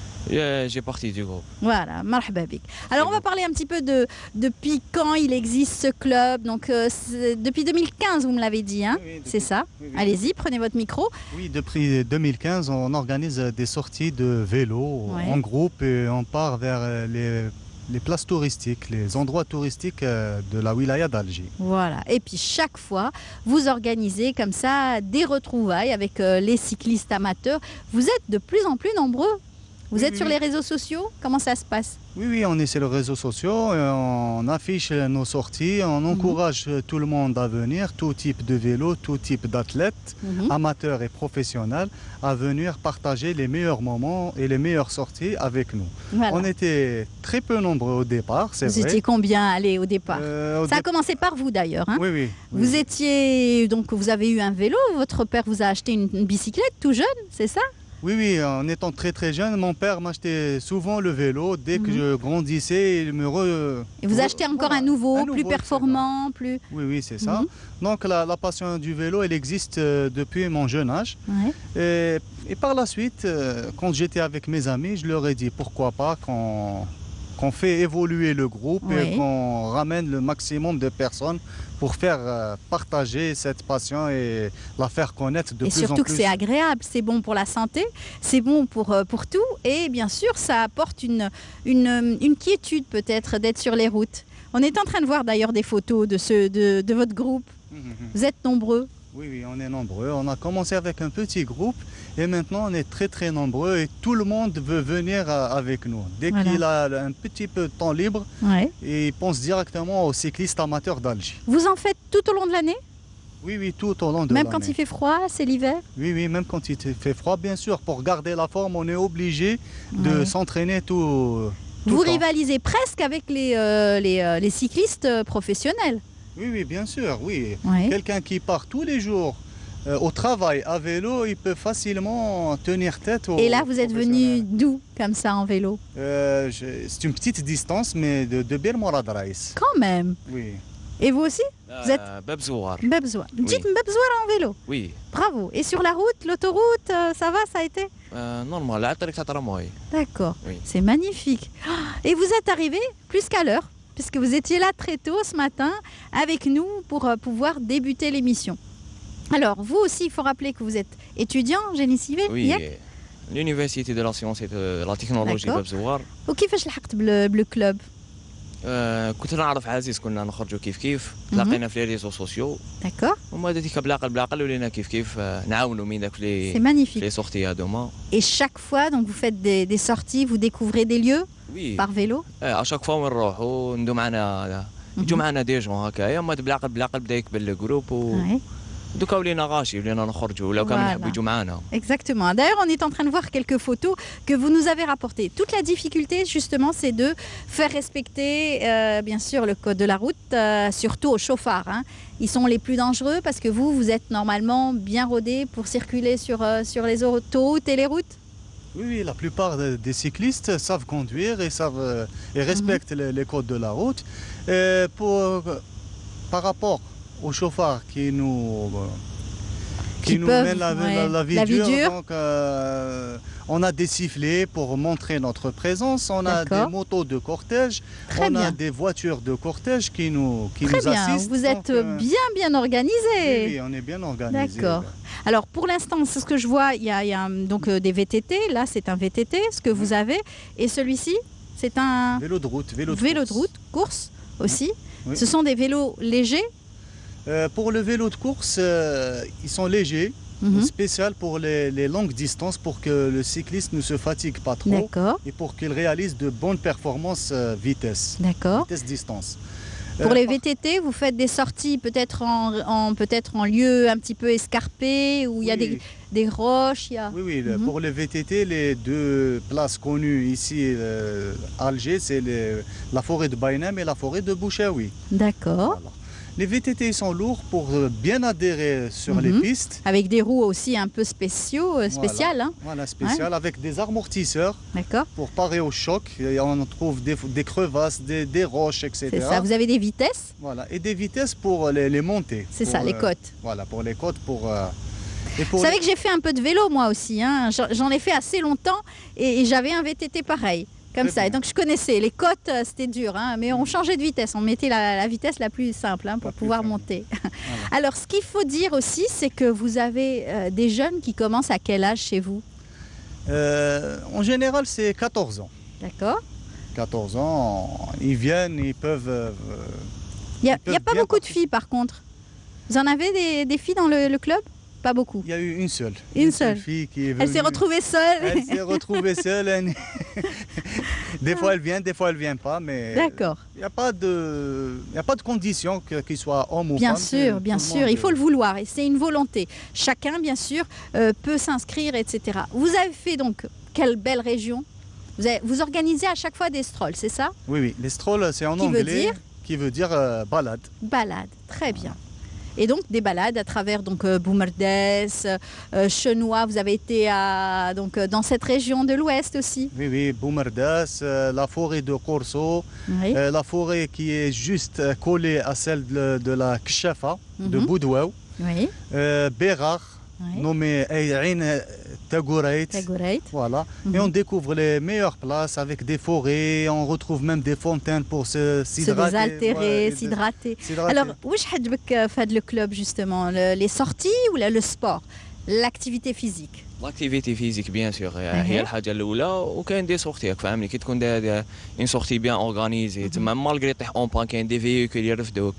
euh, J'ai parti du groupe. Voilà, marhaba bik. Alors, on va parler un petit peu de depuis quand il existe ce club. Donc, euh, c'est depuis deux mille quinze, vous me l'avez dit, hein? C'est ça? oui, oui. Allez-y, prenez votre micro. Oui, depuis deux mille quinze, on organise des sorties de vélo Ouais. en groupe et on part vers euh, les, les places touristiques, les endroits touristiques euh, de la wilaya d'Alger. Voilà. Et puis chaque fois, vous organisez comme ça des retrouvailles avec euh, les cyclistes amateurs. Vous êtes de plus en plus nombreux. Vous Oui, êtes oui, sur oui. les réseaux sociaux? Comment ça se passe? Oui, oui, on est sur les réseaux sociaux, et on affiche nos sorties, on encourage tout le monde à venir, tout type de vélo, tout type d'athlètes, Mhm. amateurs et professionnels, à venir partager les meilleurs moments et les meilleures sorties avec nous. Voilà. On était très peu nombreux au départ, c'est Vous vrai. étiez combien, allez, au départ? Euh, au Ça a dé- commencé par vous d'ailleurs. Hein? Oui, oui. Vous étiez donc vous avez eu un vélo. Votre père vous a acheté une, une bicyclette tout jeune, c'est ça? Oui, oui, en étant très très jeune, mon père m'achetait souvent le vélo. Dès que Mhm. je grandissais, il me re... Et vous re- achetez encore voilà, un nouveau, un plus nouveau, performant, plus. Oui, oui, c'est ça. Mhm. Donc la, la passion du vélo, elle existe euh, depuis mon jeune âge. Ouais. Et, et par la suite, euh, quand j'étais avec mes amis, je leur ai dit pourquoi pas qu'on qu'on fait évoluer le groupe Oui. et qu'on ramène le maximum de personnes pour faire euh, partager cette passion et la faire connaître de Et plus en surtout que plus. c'est agréable, c'est bon pour la santé, c'est bon pour, euh, pour tout. Et bien sûr, ça apporte une, une, une quiétude peut-être d'être sur les routes. On est en train de voir d'ailleurs des photos de, ce, de, de votre groupe. Mhm. Vous êtes nombreux. Oui, oui, on est nombreux. On a commencé avec un petit groupe et maintenant on est très très nombreux et tout le monde veut venir euh, avec nous. Dès Voilà. qu'il a un petit peu de temps libre, Ouais. il pense directement aux cyclistes amateurs d'Alger. Vous en faites tout au long de l'année? Oui, oui, tout au long de Même l'année. quand il fait froid, c'est l'hiver? Oui, oui, même quand il fait froid, bien sûr. Pour garder la forme, on est obligé de Ouais. s'entraîner tout, tout Vous le temps. rivalisez presque avec les, euh, les, euh, les cyclistes euh, professionnels. Oui, oui, bien sûr, oui. Ouais. Quelqu'un qui part tous les jours euh, au travail à vélo, il peut facilement tenir tête aux Et là, vous êtes venu d'où, comme ça, en vélo? Euh, je- c'est une petite distance, mais de, de Bir Morad Raïs. Quand même. Oui. Et vous aussi? Vous êtes Euh, Bab Zouar. Mbabzoua. Oui. Dites Mbabzoua en vélo. Oui. Bravo. Et sur la route, l'autoroute, euh, ça va, ça a été? Euh, normal, la طريق تاع tramway. D'accord. Oui. C'est magnifique. Ah, et vous êtes arrivé plus qu'à l'heure, puisque vous étiez là très tôt ce matin avec nous pour euh, pouvoir débuter l'émission. Alors, vous aussi, il faut rappeler que vous êtes étudiant, génie civil. Oui. ياك؟ L'université de la science et de la technologie D'accord. باب زوار. وكيفاش لحقت بال- بالكلوب؟ آه، كنت نعرف عزيز كنا نخرجوا كيف كيف مهم. تلاقينا في لي ريزو سوسيو D'accord. وما ديك بلاقل بلاقل ولينا كيف كيف آه، نعاونوا من داك لي C'est magnifique. لي سورتي هادوما. Et chaque fois, donc, vous faites des, des sorties, vous découvrez des lieux Oui. par vélo. اه اشاك فوا وين نروحوا ندو معنا يجوا معنا دي جون هكايا ما بلاقل بلاقل بدا يكبر الجروب و Ouais. دوكا ولينا غاشي ولينا نخرجوا ولاو كانوا Voilà. يحبوا يجوا معنا. Exactement. D'ailleurs, on est en train de voir quelques photos que vous nous avez rapportées. Toute la difficulté, justement, c'est de faire respecter, euh, bien sûr, le code de la route, euh, surtout aux chauffards. Hein. Ils sont les plus dangereux parce que vous, vous êtes normalement bien rodé pour circuler sur, euh, sur les autoroutes et les routes. Oui, oui, la plupart de- des cyclistes savent conduire et, savent, euh, et respectent les, les codes de la route. Et pour, par rapport aux chauffards qui nous, euh, qui Qui nous peuvent, mènent la, ouais, la- la vie la vie dure, dure. donc, euh, On a des sifflets pour montrer notre présence. On a des motos de cortège. Très on bien. a des voitures de cortège qui nous, qui Très nous bien, assistent. vous êtes Donc, euh, bien bien organisé. Oui, oui, on est bien organisé. D'accord. Alors pour l'instant, c'est ce que je vois, il y a, il y a, donc euh, des V T T. Là, c'est un V T T, ce que vous avez. Et celui-ci, c'est un Vélo de route. Vélo de, vélo course. de route, course aussi. Oui. Ce sont des vélos légers. Euh, pour le vélo de course, euh, ils sont légers. Mhm. Spécial pour les, les longues distances pour que le cycliste ne se fatigue pas trop D'accord. et pour qu'il réalise de bonnes performances euh, vitesse. D'accord. Vitesse distance. Pour Euh, les par- V T T, vous faites des sorties peut-être en, en- peut-être en lieu un petit peu escarpé, où il y a Oui. des, des roches. Il y a... Oui, oui, le- Mhm. pour les V T T, les deux places connues ici euh, à Alger, c'est les- la forêt de Baïnem et la forêt de Bouchaoui. D'accord. Les V T T ils sont lourds pour euh, bien adhérer sur les Mhm. pistes. Avec des roues aussi un peu spéciaux, euh, spéciales. Voilà, hein. voilà spécial, avec des amortisseurs D'accord. pour parer au choc. Et on trouve des, des crevasses, des, des roches, et cetera. C'est ça. Vous avez des vitesses. Voilà, et des vitesses pour les, les montées. C'est Pour, ça, les euh, côtes. Voilà, pour les côtes. Pour, euh, et pour Vous savez les- que j'ai fait un peu de vélo moi aussi. hein. J'en j'en ai fait assez longtemps et, et j'avais un V T T pareil. Comme Très ça. Et bien. donc je connaissais. Les côtes, euh, c'était dur. hein, mais on changeait de vitesse. On mettait la, la vitesse la plus simple hein, pour pouvoir monter. Alors ce qu'il faut dire aussi, c'est que vous avez euh, des jeunes qui commencent à quel âge chez vous? Euh, en général, c'est quatorze ans. D'accord. quatorze ans, ils viennent, ils peuvent... euh, Il n'y a, Ils il y a peuvent pas bien beaucoup de filles par contre. Vous en avez des, des filles dans le, le club? Pas beaucoup. Il y a eu une seule. Une seule. fille qui est Elle s'est venue. retrouvée seule. Elle s'est retrouvée seule. elle- des fois elle vient, des fois elle vient pas, mais D'accord. il n'y a pas de, il y a pas de condition que- qu'il soit homme ou Bien femme. sûr, tout bien le sûr, monde- il faut le vouloir et c'est une volonté. Chacun, bien sûr, euh, peut s'inscrire, et cetera. Vous avez fait donc quelle belle région? Vous, avez- vous organisez à chaque fois des strolls, c'est ça? Oui, oui. Les strolls, c'est en Qui veut anglais, dire qui veut dire euh, balade. Balade, très bien. Et donc des balades à travers donc euh, Boumerdès, euh, Chenois. Vous avez été à, donc euh, dans cette région de l'Ouest aussi. Oui, oui, Boumerdas, euh, la forêt de Corso, Oui. euh, la forêt qui est juste euh, collée à celle de, de la Kshafa, de Mhm. Boudouaou, Oui. euh, Bérar, Oui. nommé Aïn Tagourait. Tagourait. Voilà. Mhm. Et on découvre les meilleures places avec des forêts, on retrouve même des fontaines pour se Se s'hydrater. désaltérer, Ouais, et de- s'hydrater. s'hydrater. Alors, où je fait le club justement Le- Les sorties ou le, le sport? L'activité physique? لاكتيفيتي فيزيك بيان سور أها. هي الحاجه الاولى وكاين دي سورتي راك فاهمني كي تكون اون سورتي بيان اورغانيزي تما مالغري طيح اون بان كاين دي فييكول يرفدوك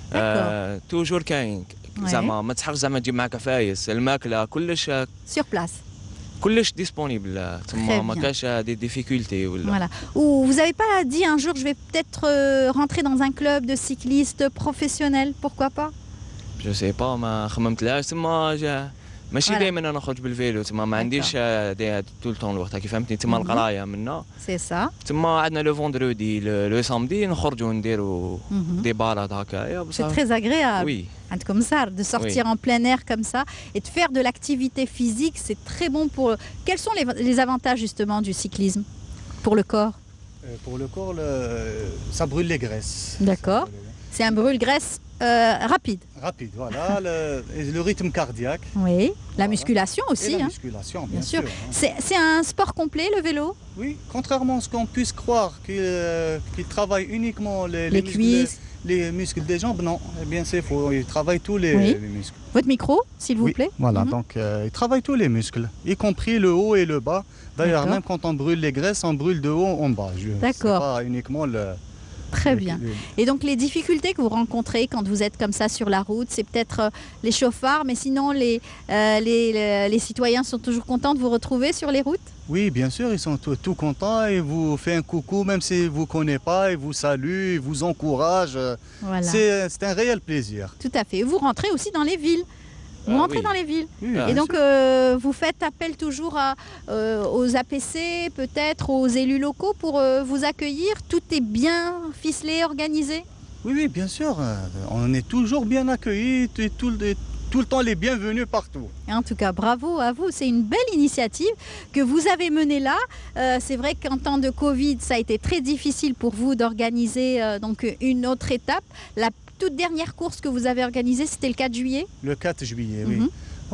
آه، توجور كاين Ouais. زعما ما تسحقش زعما تجيب معك عفايس الماكله كلش Sur place. كلش ديسپونيبل تما ما bien. كاش دي ديفيكولتي ولا Voilà. Ou vous n'avez pas dit un jour, je vais peut-être euh, rentrer dans un club de cyclistes professionnels, pourquoi pas? جو سي با ما خممتلاش تما جا ماشي Voilà. دائما انا نخرج بالفيلو تما ما عنديش دي طول طون الوقت كي فهمتني تما Mhm. القرايه منا C'est ça. تما عندنا لو فوندرودي لو سامدي نخرجوا نديروا Mhm. دي بالاد هكايا C'est très agréable. Oui. Comme ça, de sortir Oui. en plein air comme ça et de faire de l'activité physique, c'est très bon pour. Quels sont les, les avantages justement du cyclisme pour le corps? Euh, pour le corps, le- ça brûle les graisses. D'accord. C'est un brûle-graisse euh, rapide. Rapide, voilà. le, et le rythme cardiaque. Oui. La musculation aussi. Et la hein. musculation, bien, Bien sûr. hein. C'est c'est un sport complet le vélo? Oui, contrairement à ce qu'on puisse croire, qu'il euh, qu'il travaille uniquement les, Les muscles, cuisses. les muscles des jambes, non. Eh bien, c'est faux. Il travaille tous les, Oui. les muscles. Votre micro, s'il vous Oui, plaît. Voilà, Mhm. donc euh, il travaille tous les muscles, y compris le haut et le bas. D'ailleurs, D'accord. même quand on brûle les graisses, on brûle de haut en bas. Je- D'accord. C'est pas uniquement le. Très le- bien. le- Et donc les difficultés que vous rencontrez quand vous êtes comme ça sur la route, c'est peut-être euh, les chauffards, mais sinon les, euh, les, les- les citoyens sont toujours contents de vous retrouver sur les routes? Oui, bien sûr, ils sont tout, tout contents. Ils vous font un coucou, même s'ils ne vous connaissent pas, ils vous saluent, ils vous encouragent. Voilà. C'est c'est un réel plaisir. Tout à fait. Vous rentrez aussi dans les villes. Vous Ah rentrez oui. dans les villes. Oui, Et bien donc, euh, vous faites appel toujours à, euh, aux A P C, peut-être aux élus locaux pour euh, vous accueillir. Tout est bien ficelé, organisé. Oui, oui, bien sûr. euh, On est toujours bien accueillis, tout, tout le- tout le temps les bienvenus partout. Et en tout cas, bravo à vous. C'est une belle initiative que vous avez menée là. Euh, c'est vrai qu'en temps de Covid, ça a été très difficile pour vous d'organiser euh, donc une autre étape. La toute dernière course que vous avez organisée, c'était le quatre juillet. Le quatre juillet, oui. Mhm.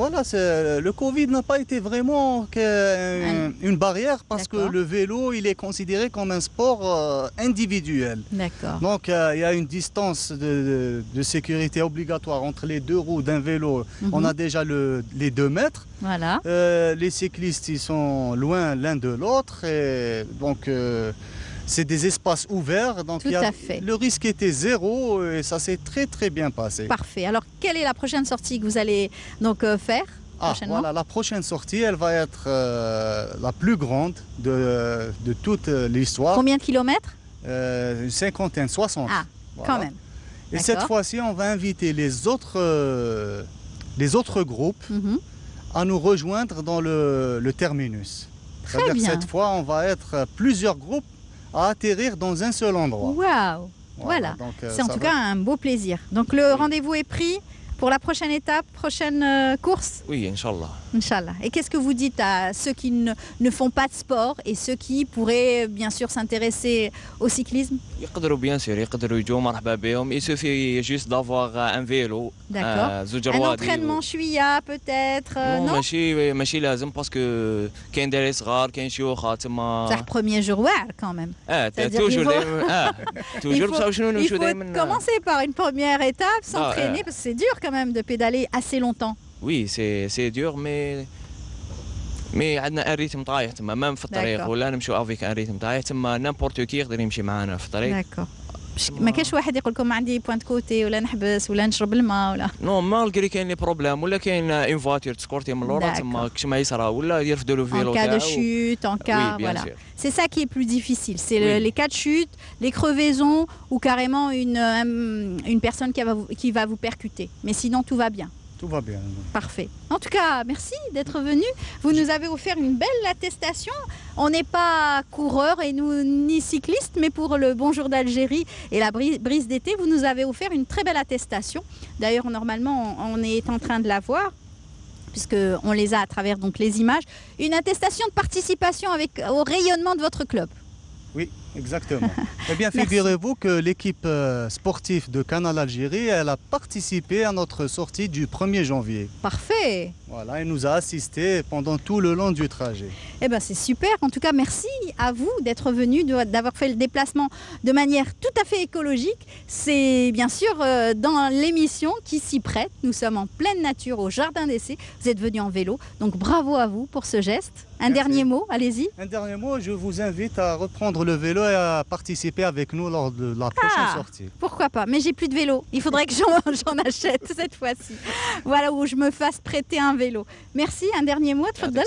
Voilà, le Covid n'a pas été vraiment une, une barrière parce que le vélo, il est considéré comme un sport euh, individuel. D'accord. Donc, euh, il y a une distance de, de, de sécurité obligatoire entre les deux roues d'un vélo. Mm-hmm. On a déjà le, les deux mètres. Voilà. Euh, les cyclistes, ils sont loin l'un de l'autre. Et donc, euh, c'est des espaces ouverts. Donc, Tout il y a, à fait. Le risque était zéro et ça s'est très, très bien passé. Parfait. Alors, quelle est la prochaine sortie que vous allez donc euh, faire ah, voilà, la prochaine sortie, elle va être euh, la plus grande de, de toute l'histoire. Combien de kilomètres? euh, Une cinquantaine, soixante. Ah, voilà. Quand même. Et cette fois-ci, on va inviter les autres, euh, les autres groupes mm-hmm. à nous rejoindre dans le, le terminus. Très bien. Cette fois, on va être plusieurs groupes à atterrir dans un seul endroit. Waouh! Voilà, voilà. euh, c'est en tout va... cas un beau plaisir. Donc le oui. rendez-vous est pris pour la prochaine étape, prochaine euh, course? Oui, Inch'Allah. Inch'Allah. Et qu'est-ce que vous dites à ceux qui ne, ne font pas de sport et ceux qui pourraient bien sûr s'intéresser au cyclisme? يقدروا bien sûr, يقدروا يجوا مرحبا بهم. Il suffit juste d'avoir un vélo. D'accord. Un entraînement شوية peut-être non? ماشي ماشي لازم باسكو كاين داري صغار كاين شيوخ تما. صح premier jour واعر quand même. اه toujours اه toujours بصح شنو نمشيو دائما. Il faut commencer par une première étape, s'entraîner parce que c'est dur quand même de pédaler assez longtemps. Oui, c'est c'est dur mais مي عندنا ان ريتم طايح تما مام في الطريق ولا نمشيو افيك ان ريتم طايح تما نامبورت كي يقدر يمشي معنا في الطريق. داكور. ما كاينش واحد يقول لكم عندي بوينت كوتي ولا نحبس ولا نشرب الماء ولا نو مالغري كاين لي بروبليم ولا كاين اون فواتور تسكورتي من اللورا تما كش ما يصرا ولا يرفدوا له فيلو تاعو. En cas de chute, en cas oui, voilà. Sûr. C'est ça qui est plus difficile, c'est oui. le, les cas de chute, les crevaisons ou carrément une une personne qui va vous, qui va vous percuter. Mais sinon tout va bien. Tout va bien. Parfait. En tout cas, merci d'être venu. Vous nous avez offert une belle attestation. On n'est pas coureur et nous ni cycliste, mais pour le Bonjour d'Algérie et la brise, brise d'été, vous nous avez offert une très belle attestation. D'ailleurs, normalement, on est en train de la voir, puisqu'on les a à travers donc, les images. Une attestation de participation avec, au rayonnement de votre club. Oui, exactement. Eh bien, figurez-vous que l'équipe sportive de Canal Algérie, elle a participé à notre sortie du premier janvier. Parfait. Voilà, elle nous a assistés pendant tout le long du trajet. Eh bien, c'est super. En tout cas, merci à vous d'être venu, d'avoir fait le déplacement de manière tout à fait écologique. C'est bien sûr dans l'émission qui s'y prête. Nous sommes en pleine nature au Jardin d'Essai. Vous êtes venu en vélo, donc bravo à vous pour ce geste. Un merci. Dernier mot, allez-y. Un dernier mot, je vous invite à reprendre le vélo et à participer avec nous lors de la prochaine ah, sortie. Pourquoi pas, mais j'ai plus de vélo. Il faudrait que j'en achète cette fois-ci. Voilà, où je me fasse prêter un vélo. Merci, un dernier mot, تفضل.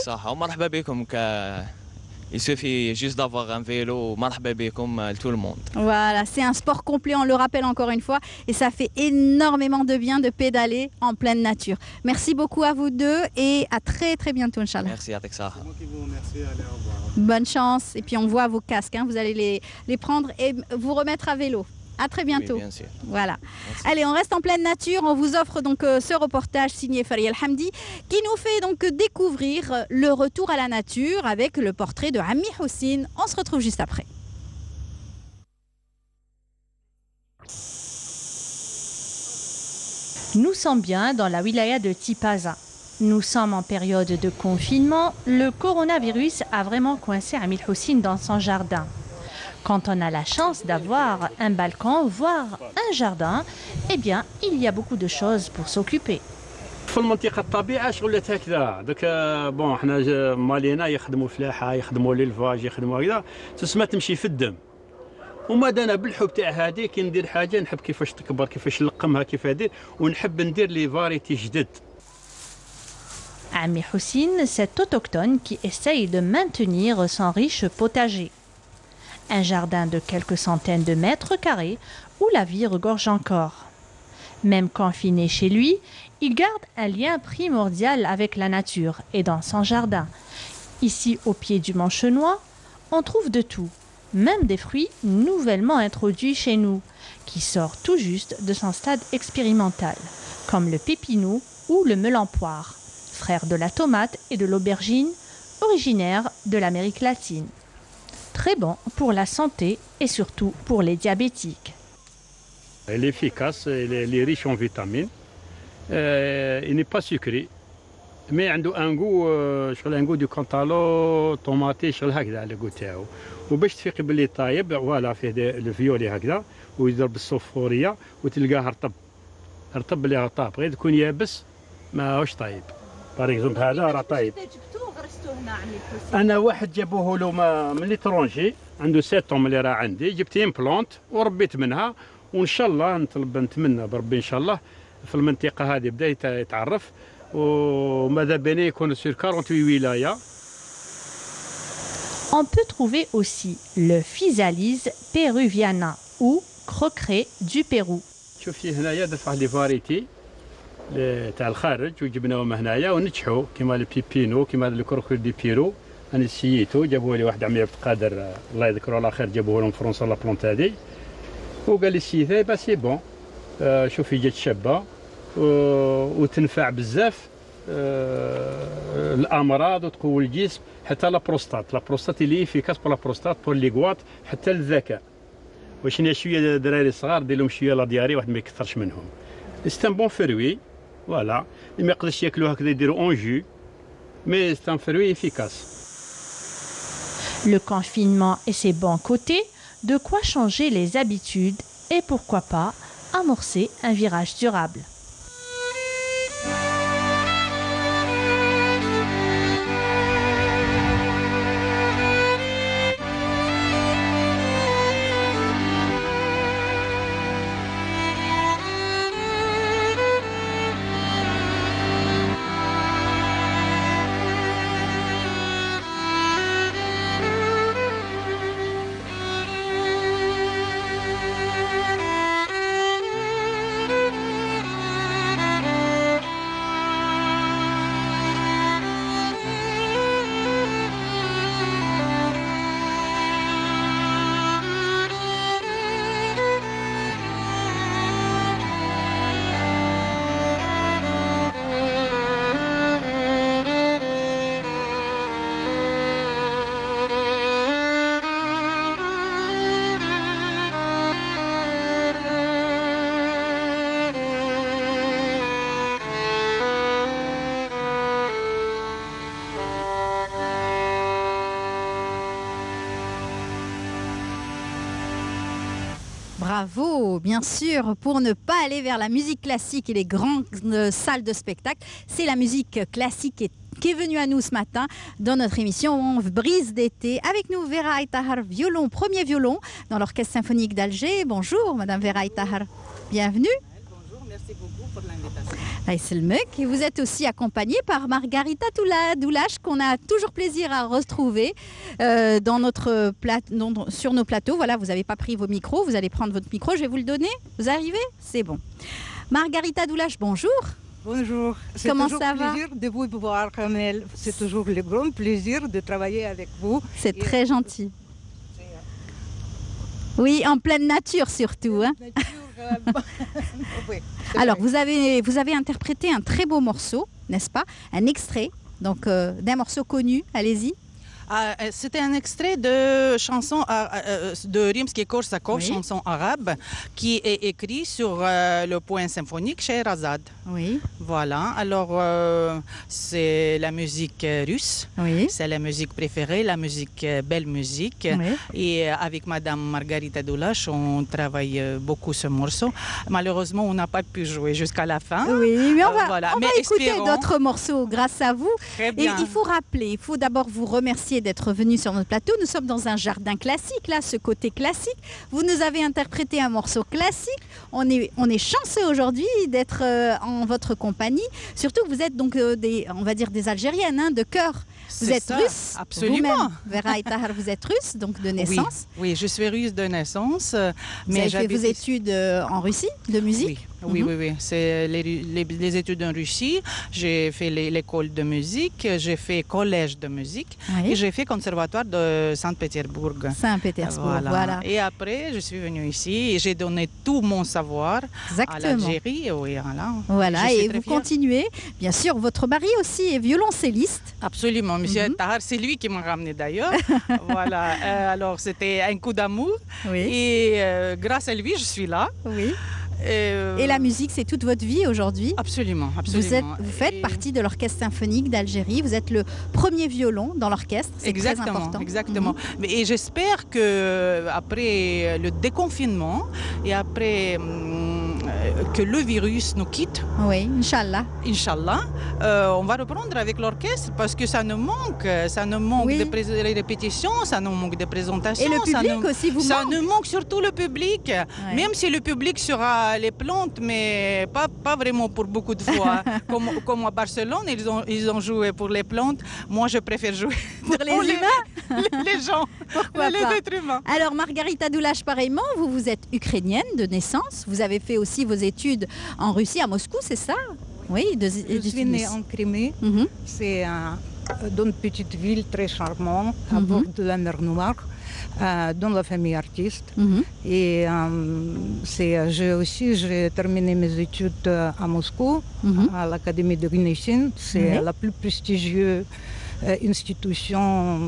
Il suffit juste d'avoir un vélo, comme tout le monde. Voilà, c'est un sport complet, on le rappelle encore une fois, et ça fait énormément de bien de pédaler en pleine nature. Merci beaucoup à vous deux et à très très bientôt, Inch'Allah. Merci à Texas. C'est moi qui vous remercie, allez, au revoir. Bonne chance, et puis on voit vos casques, hein, vous allez les, les prendre et vous remettre à vélo. À très bientôt. Oui, bien sûr. Voilà. Merci. Allez, on reste en pleine nature. On vous offre donc euh, ce reportage signé Faria El Hamdi qui nous fait donc découvrir le retour à la nature avec le portrait de Ammi Houssine. On se retrouve juste après. Nous sommes bien dans la wilaya de Tipaza. Nous sommes en période de confinement. Le coronavirus a vraiment coincé Ammi Houssine dans son jardin. Quand on a la chance d'avoir un balcon, voire un jardin, eh bien, il y a beaucoup de choses pour s'occuper. في المنطقه الطبيعه شغلات هكذا داك بون حنا مالينا يخدموا فلاحه يخدموا للفاج يخدموا هكذا تسمى تمشي في الدم وما انا بالحب تاع هذه كي ندير حاجه نحب كيفاش تكبر كيفاش نلقمها كيف هذه ونحب ندير لي فاريتي جدد. Ammi Houssine, cet autochtone qui essaye de maintenir son riche potager. Un jardin de quelques centaines de mètres carrés où la vie regorge encore. Même confiné chez lui, il garde un lien primordial avec la nature et dans son jardin. Ici, au pied du mont Chenois, on trouve de tout, même des fruits nouvellement introduits chez nous, qui sortent tout juste de son stade expérimental, comme le pépinou ou le melon poire, frère de la tomate et de l'aubergine, originaires de l'Amérique latine. Très bon pour la santé et surtout pour les diabétiques. Elle est efficace, elle est riche en vitamines, euh, il n'est pas sucré, مي عنده ان غو شغل ان غو دو كونتالو طوماطي شغل هكذا على الكو تاعو وباش تفيق باللي طايب فوالا فيه الفيولي هكذا ويضرب بالصفوريه وتلقاه رطب رطب بلي طاب غير تكون يابس ماهوش طايب باغ اكزومبل هذا راه طايب انا واحد جابوه له من ليترونجي عنده سيت طوم اللي راه عندي جبت امبلونت وربيت منها وان شاء الله نطلب نتمنى بربي ان شاء الله في المنطقه هذه بدا يتعرف وماذا بينا يكون سور أربعة وأربعين ولايه. On peut trouver aussi le physalis peruviana ou croqueret du Pérou. شوفي هنايا درت واحد لي فاريتي تاع الخارج وجبناهم هنايا ونجحوا كيما البيبينو كيما هذا الكروكري دي بيرو انا سييتو جابوه لي واحد عمي عبد القادر الله يذكره على خير جابوه لهم فرنسا لا بلونت هذه وقال لي سيتي با سي بون آه شوفي جات شابه وتنفع بزاف آه الامراض وتقوي الجسم حتى لا بروستات لا بروستات اللي في كاس بور لا بروستات بور لي كواط حتى الذكاء واش هنا شويه دراري صغار دير لهم شويه لا دياري واحد ما يكثرش منهم سي ان بون فروي فوالا اللي ما يقدرش ياكلوه هكذا يديروا اون جو مي سي ان فروي افيكاس. Le confinement et ses bons côtés, de quoi changer les habitudes et pourquoi pas amorcer un virage durable. Bravo, bien sûr, pour ne pas aller vers la musique classique et les grandes salles de spectacle, c'est la musique classique qui est venue à nous ce matin dans notre émission Brise d'été. Avec nous, Vera Aytahar, violon, premier violon dans l'Orchestre symphonique d'Alger. Bonjour, Madame Vera Aytahar, bienvenue. Bonjour, merci beaucoup pour l'invitation. Et vous êtes aussi accompagnée par Margarita Doulache, qu'on a toujours plaisir à retrouver euh, dans notre plat, dans, sur nos plateaux. Voilà, vous n'avez pas pris vos micros, vous allez prendre votre micro, je vais vous le donner. Vous arrivez? C'est bon. Margarita Doulache, bonjour. Bonjour. Comment ça va? C'est toujours un plaisir de vous voir, Kamel. C'est toujours le grand plaisir de travailler avec vous. C'est très gentil. Oui, en pleine nature surtout. Hein. Oui, alors, vous avez, vous avez interprété un très beau morceau, n'est-ce pas? Un extrait donc euh, d'un morceau connu. Allez-y. Ah, c'était un extrait de chanson euh, de Rimsky-Korsakov, oui. Chanson arabe, qui est écrit sur euh, le poème symphonique Scheherazade. Oui. Voilà. Alors, euh, c'est la musique russe. Oui. C'est la musique préférée, la musique belle musique. Oui. Et avec Madame Margarita Doulache, on travaille beaucoup ce morceau. Malheureusement, on n'a pas pu jouer jusqu'à la fin. Oui, mais on va, euh, voilà. on mais va écouter espérons... d'autres morceaux grâce à vous. Très bien. Et il faut rappeler, il faut d'abord vous remercier d'être venu sur notre plateau. Nous sommes dans un jardin classique, là, ce côté classique. Vous nous avez interprété un morceau classique. On est, on est chanceux aujourd'hui d'être euh, en votre compagnie. Surtout que vous êtes donc euh, des, on va dire des Algériennes, hein, de cœur. Vous êtes ça, russe. Absolument. Vera Aytahar, vous êtes russe, donc de naissance. Oui, oui, je suis russe de naissance. Vous avez fait vos études en Russie, de musique? Oui, oui, mm-hmm. oui, oui. C'est les, les, les études en Russie. J'ai fait l'école de musique, j'ai fait collège de musique, oui. Et j'ai fait conservatoire de Saint-Pétersbourg. Saint-Pétersbourg, voilà. voilà. Et après, je suis venue ici et j'ai donné tout mon savoir Exactement. à l'Algérie. Oui, voilà. Voilà, et vous fière. Continuez. Bien sûr, votre mari aussi est violoncelliste. Absolument. Monsieur mm-hmm. Tahar, c'est lui qui m'a ramené d'ailleurs. Voilà. Euh, alors, c'était un coup d'amour. Oui. Et euh, grâce à lui, je suis là. Oui. Euh, Et la musique, c'est toute votre vie aujourd'hui. Absolument, absolument. Vous, êtes, vous faites Et- partie de l'Orchestre symphonique d'Algérie. Vous êtes le premier violon dans l'orchestre. C'est très Exactement, important. exactement. Mhm. Mais- Et j'espère que après le déconfinement et après hum, euh, que le virus nous quitte, oui, Inch'Allah, Inch'Allah, euh, on va reprendre avec l'orchestre parce que ça nous manque, ça nous manque Oui. de pré- les répétitions, ça nous manque de présentations. Et le ça public nous- aussi vous Ça manque. nous manque surtout le public, même si le public sera les plantes, mais pas, pas vraiment pour beaucoup de fois. comme, comme à Barcelone, ils ont, ils ont joué pour les plantes. Moi, je préfère jouer Pour les humains les, les gens, Pourquoi les pas. êtres humains. Alors, Margarita Doulache, pareillement, vous, vous êtes ukrainienne de naissance. Vous avez fait aussi vos études en Russie, à Moscou, c'est ça? Oui, de, Je suis née en Crimée. Mhm. C'est un- dans une petite ville très charmante, à Mhm. bord de la mer Noire, euh, dans la famille artiste. Mhm. Et euh, c'est, j'ai aussi j'ai terminé mes études euh, à Moscou, Mhm. à l'Académie de Gnessine. C'est Oui. la plus prestigieuse euh, institution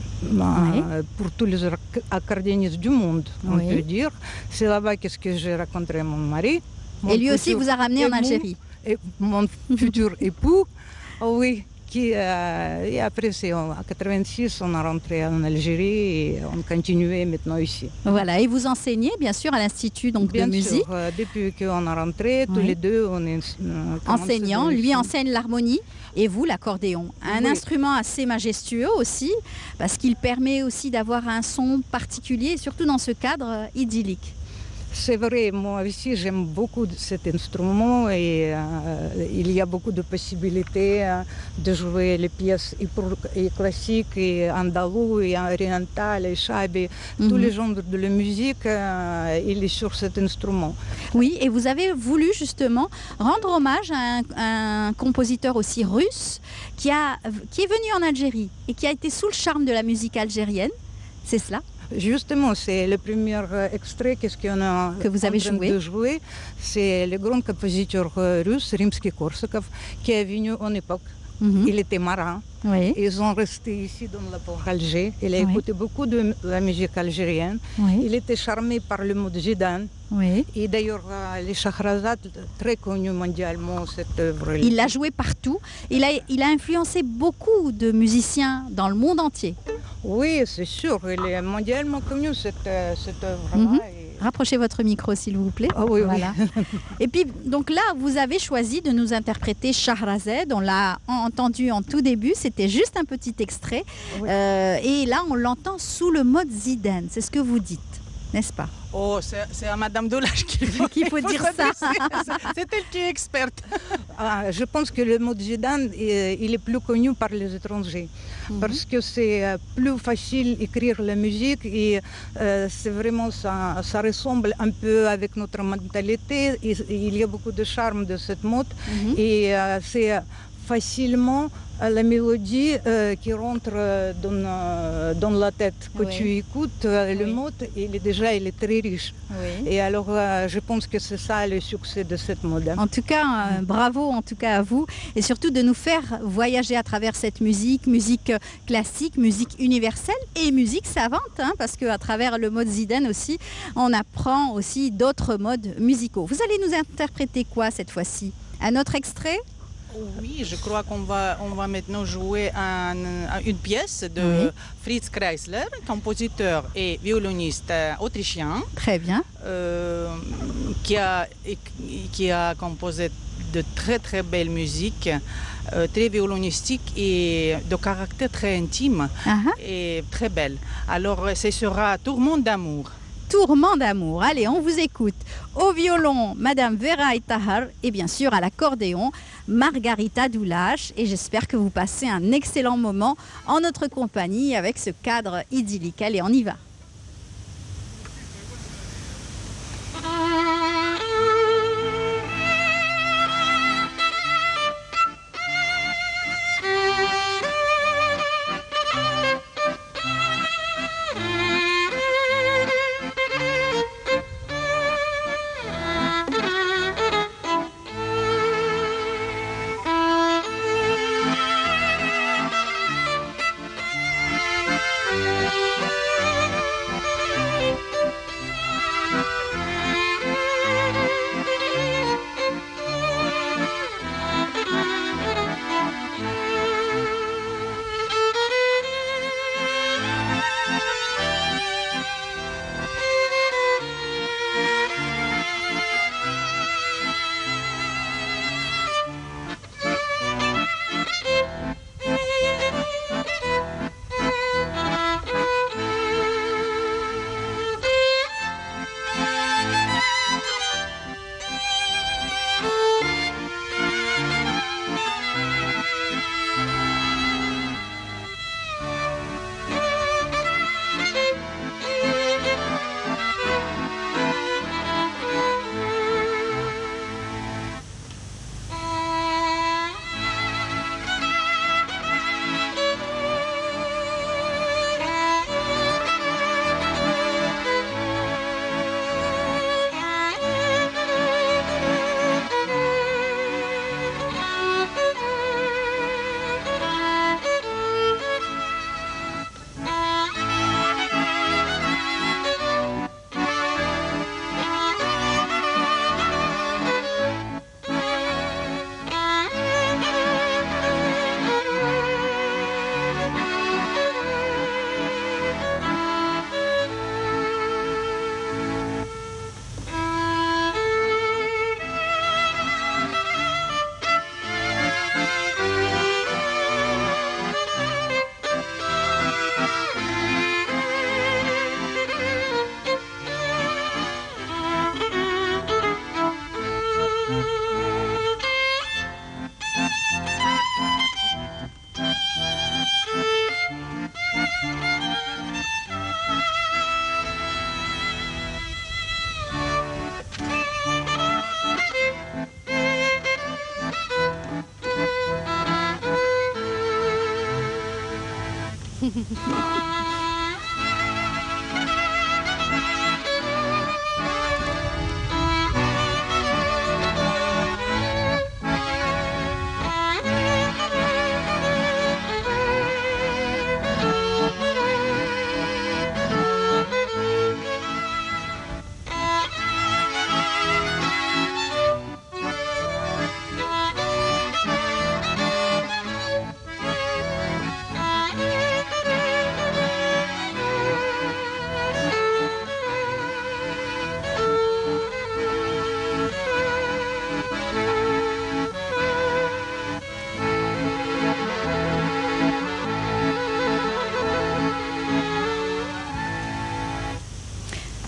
euh, pour tous les ac- accordéonistes du monde, on Oui. peut dire. C'est là-bas qu'est-ce que j'ai rencontré mon mari. Mon Et lui aussi futur vous a ramené en époux, Algérie. et mon futur époux, oh oui. Qui, euh, et après, c'est en en quatre-vingt-six, on est rentré en Algérie et on continuait maintenant ici. Voilà, et vous enseignez bien sûr à l'Institut donc, Bien de sûr, musique. euh, depuis qu'on est rentré, tous Oui. les deux, on est euh, commencé Enseignant, dans les lui films. enseigne l'harmonie et vous l'accordéon. Un Oui. instrument assez majestueux aussi, parce qu'il permet aussi d'avoir un son particulier, surtout dans ce cadre euh, idyllique. C'est vrai, moi aussi j'aime beaucoup de cet instrument et euh, il y a beaucoup de possibilités euh, de jouer les pièces et, pour, et classiques, et andalou, et orientales, et chabi, Mhm. tous les genres de la musique, euh, il est sur cet instrument. Oui, et vous avez voulu justement rendre hommage à un, un compositeur aussi russe qui, a, qui est venu en Algérie et qui a été sous le charme de la musique algérienne. C'est cela? Justement, c'est le premier euh, extrait qu'est-ce qu'on a Que vous avez en train joué. de jouer. C'est le grand compositeur euh, russe, Rimsky-Korsakov, qui est venu en époque. Mhm. Il était marin. Oui. Ils sont restés ici dans la port Alger. Il a Oui. écouté beaucoup de la musique algérienne. Oui. Il était charmé par le mot de Zidane. Oui. Et d'ailleurs, euh, les Shahrazad, très connu mondialement, cette œuvre. Il l'a joué partout. Il a, il a influencé beaucoup de musiciens dans le monde entier. Oui, c'est sûr. Il est mondialement connu, cette, euh, cette œuvre-là. Mhm. Et- Rapprochez votre micro, s'il vous plaît. Ah oui, oui. Voilà. Et puis, donc là, vous avez choisi de nous interpréter Shahrazad. On l'a entendu en tout début. C'était juste un petit extrait. Euh, et là, on l'entend sous le mode Zidane. C'est ce que vous dites, n'est-ce pas? Oh, c'est c'est à Madame Doulache qu'il faut, Qu'il faut dire ça. s'adresser. C'est elle qui est experte. Ah, je pense que le mot de Zidane, euh, il est plus connu par les étrangers. Mhm. Parce que c'est euh, plus facile d'écrire la musique et euh, c'est vraiment ça, ça ressemble un peu avec notre mentalité. Et, et il y a beaucoup de charme de cette mode Mhm. et euh, c'est facilement euh, la mélodie euh, qui rentre euh, dans, euh, dans la tête. Que Oui. tu écoutes euh, le Oui. mot, il est déjà il est très riche. Oui. Et alors euh, je pense que c'est ça le succès de cette mode. En tout cas, euh, bravo en tout cas à vous et surtout de nous faire voyager à travers cette musique, musique euh, classique, musique universelle et musique savante, hein, parce qu'à travers le mode Zidane aussi, on apprend aussi d'autres modes musicaux. Vous allez nous interpréter quoi cette fois-ci? Un autre extrait? Oui, je crois qu'on va, on va maintenant jouer un- un- une pièce de Oui. Fritz Kreisler, compositeur et violoniste euh, autrichien, Très bien. euh, qui, a, qui a composé de très très belles musiques, euh, très violonistiques et de caractère très intime Ah ah. et très belle. Alors, ce sera Tourment d'amour. Tourment d'amour. Allez, on vous écoute. Au violon, Madame Vera Tahar et bien sûr à l'accordéon, Margarita Doulache. Et j'espère que vous passez un excellent moment en notre compagnie avec ce cadre idyllique. Allez, on y va. Thank you.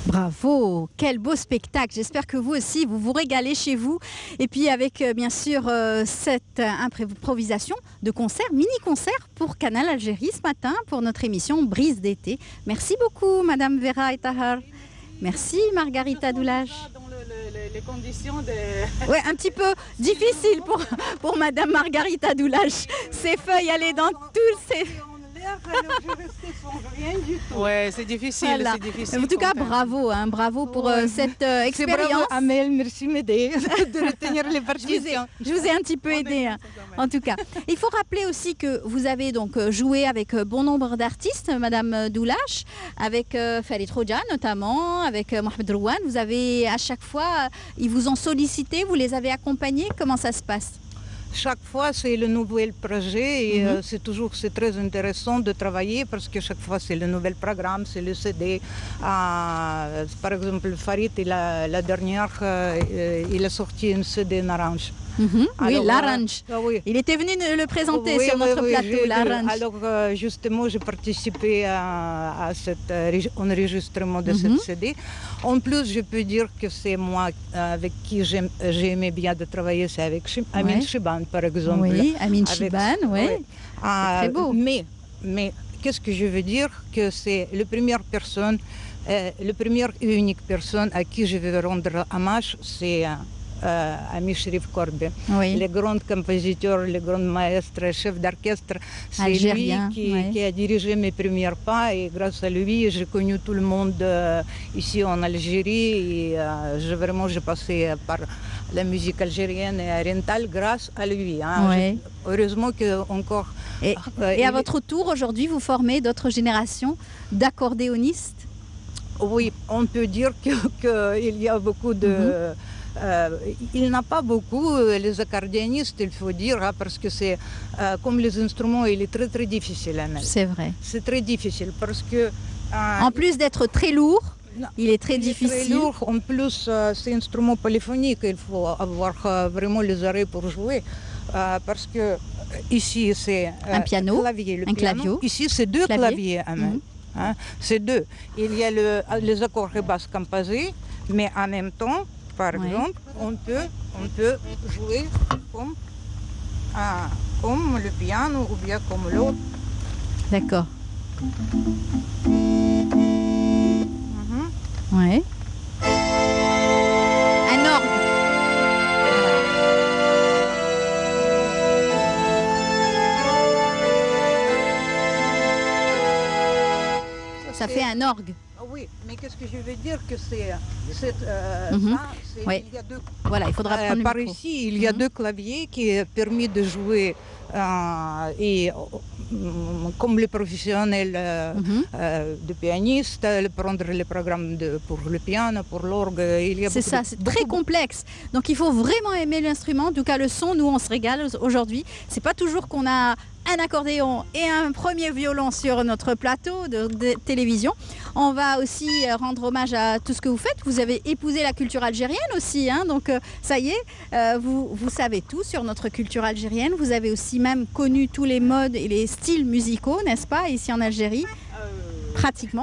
Bravo, quel beau spectacle. J'espère que vous aussi, vous vous régalez chez vous. Et puis avec, euh, bien sûr, euh, cette improvisation de concert, mini-concert pour Canal Algérie ce matin, pour notre émission Brise d'été. Merci beaucoup, Madame Vera et Tahar. Merci, Margarita Doulage. Les conditions de... Ouais, un petit peu difficile pour, pour Madame Margarita Doulage. Ces feuilles allaient dans tous ces... Ouais, c'est difficile, Voilà. c'est difficile. En tout cas, bravo, hein, bravo pour Ouais. euh, cette euh, C'est bravo, expérience. Amel, merci m'aider de retenir les partitions. Je vous ai un petit peu aidé, hein, en tout cas. Il faut rappeler aussi que vous avez donc euh, joué avec euh, bon nombre d'artistes, Madame Doulache, avec euh, Farid Rodja notamment, avec euh, Mohamed Rouane. Vous avez à chaque fois, euh, ils vous ont sollicité, vous les avez accompagnés. Comment ça se passe? Chaque fois, c'est le nouvel projet et Mhm. euh, c'est toujours c'est très intéressant de travailler parce que chaque fois, c'est le nouvel programme, c'est le C D. Euh, par exemple, Farid, il a, la dernière, euh, euh, il a sorti un C D orange. Mhm. Oui, Alors, l'Orange. euh, oui. Il était venu nous le présenter Oui, sur oui, notre oui, plateau, j'ai- l'Orange. Alors, euh, justement, j'ai participé à, à cet euh, rég- enregistrement de Mhm. cette C D. En plus, je peux dire que c'est moi euh, avec qui j'aime- j'ai aimé bien de travailler, c'est avec Chim- Amin Ouais. Chiban, par exemple. Oui, Amin Avec- Chiban, oui. oui. Ah, très beau. Mais, mais qu'est-ce que je veux dire? Que c'est la première personne, euh, la première et unique personne à qui je veux rendre hommage, c'est euh, euh, Ami Cherif Korbe. Oui. Les grands compositeurs, les grands maîtres, chefs d'orchestre, c'est lui Algérien, qui, ouais. qui a dirigé mes premiers pas et grâce à lui, j'ai connu tout le monde euh, ici en Algérie et euh, j'ai vraiment j'ai passé par la musique algérienne et orientale grâce à lui. hein. Ouais. J'ai- Heureusement que encore. Et, euh, et à il- votre tour, aujourd'hui, vous formez d'autres générations d'accordéonistes? Oui, on peut dire qu'il y a beaucoup de. Mhm. euh, il n'a pas beaucoup, euh, les accordéonistes, il faut dire, hein, parce que c'est euh, comme les instruments, il est très très difficile à mettre. C'est vrai. C'est très difficile parce que. euh, En plus d'être très lourd, Non, il est très il est difficile. Très lourd. En plus, euh, c'est un instrument polyphonique, il faut avoir euh, vraiment les oreilles pour jouer. euh, parce que euh, ici, c'est euh, Un piano, clavier, le un piano. clavio. Ici, c'est deux Clavier. claviers. à main. Mhm. Hein, c'est deux. Il y a le- les accords et basses composés, mais en même temps, par Ouais. exemple, on peut, on peut jouer comme, ah, comme le piano ou bien comme l'autre. D'accord. Mhm. Ouais. Un orgue. Ça fait un orgue. Ah oui, mais qu'est-ce que je veux dire que c'est, c'est, euh, Mhm. ça, c'est- Oui. il y a deux. Voilà, il faudra Euh, prendre le par micro. ici, il y a Mhm. deux claviers qui permis de jouer euh, et euh, comme les professionnels euh, Mhm. euh, de pianistes, euh, prendre les programmes de, pour le piano, pour l'orgue. Il y a C'est beaucoup ça, de- c'est très beaucoup- complexe. Donc il faut vraiment aimer l'instrument. En tout cas, le son, nous, on se régale aujourd'hui. C'est pas toujours qu'on a un accordéon et un premier violon sur notre plateau de, de télévision. On va aussi euh, rendre hommage à tout ce que vous faites. Vous avez épousé la culture algérienne aussi, hein. Donc euh, ça y est, euh, vous, vous savez tout sur notre culture algérienne. Vous avez aussi même connu tous les modes et les styles musicaux, n'est-ce pas, ici en Algérie, pratiquement.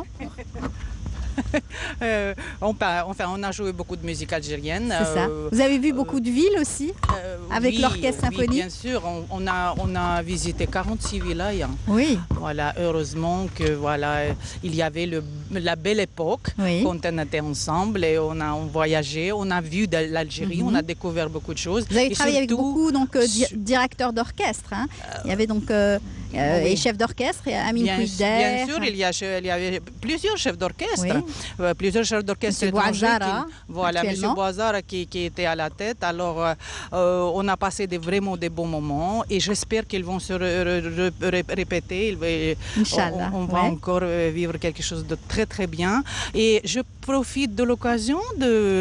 Euh, on, pa- enfin, on a joué beaucoup de musique algérienne. C'est ça. euh, Vous avez vu beaucoup de villes aussi, euh, avec oui, l'orchestre oui, symphonique. bien sûr, on, on a, on a visité quarante-six villages. Oui. Voilà, heureusement que voilà, il y avait le, la belle époque Oui. quand on était ensemble et on a on voyagé, on a vu de l'Algérie, Mhm. on a découvert beaucoup de choses. Vous avez Et travaillé avec surtout, beaucoup donc, euh, di- directeurs d'orchestre. Hein. Il y avait donc euh, euh, oui. et chefs d'orchestre, et Amine Bien, Pouider. bien sûr, il y, a, che- il y avait plusieurs chefs d'orchestre, Oui. euh, plusieurs chefs d'orchestre Monsieur étrangers. Bouazara, qui- Voilà, M. actuellement. Boazara qui, qui était à la tête. Alors, euh, euh, on a passé des, vraiment des bons moments et j'espère qu'ils vont se re- re- re- ré- répéter. Il va- Inch'Allah, On, on va ouais. encore euh, vivre quelque chose de très très bien. Et je profite de l'occasion de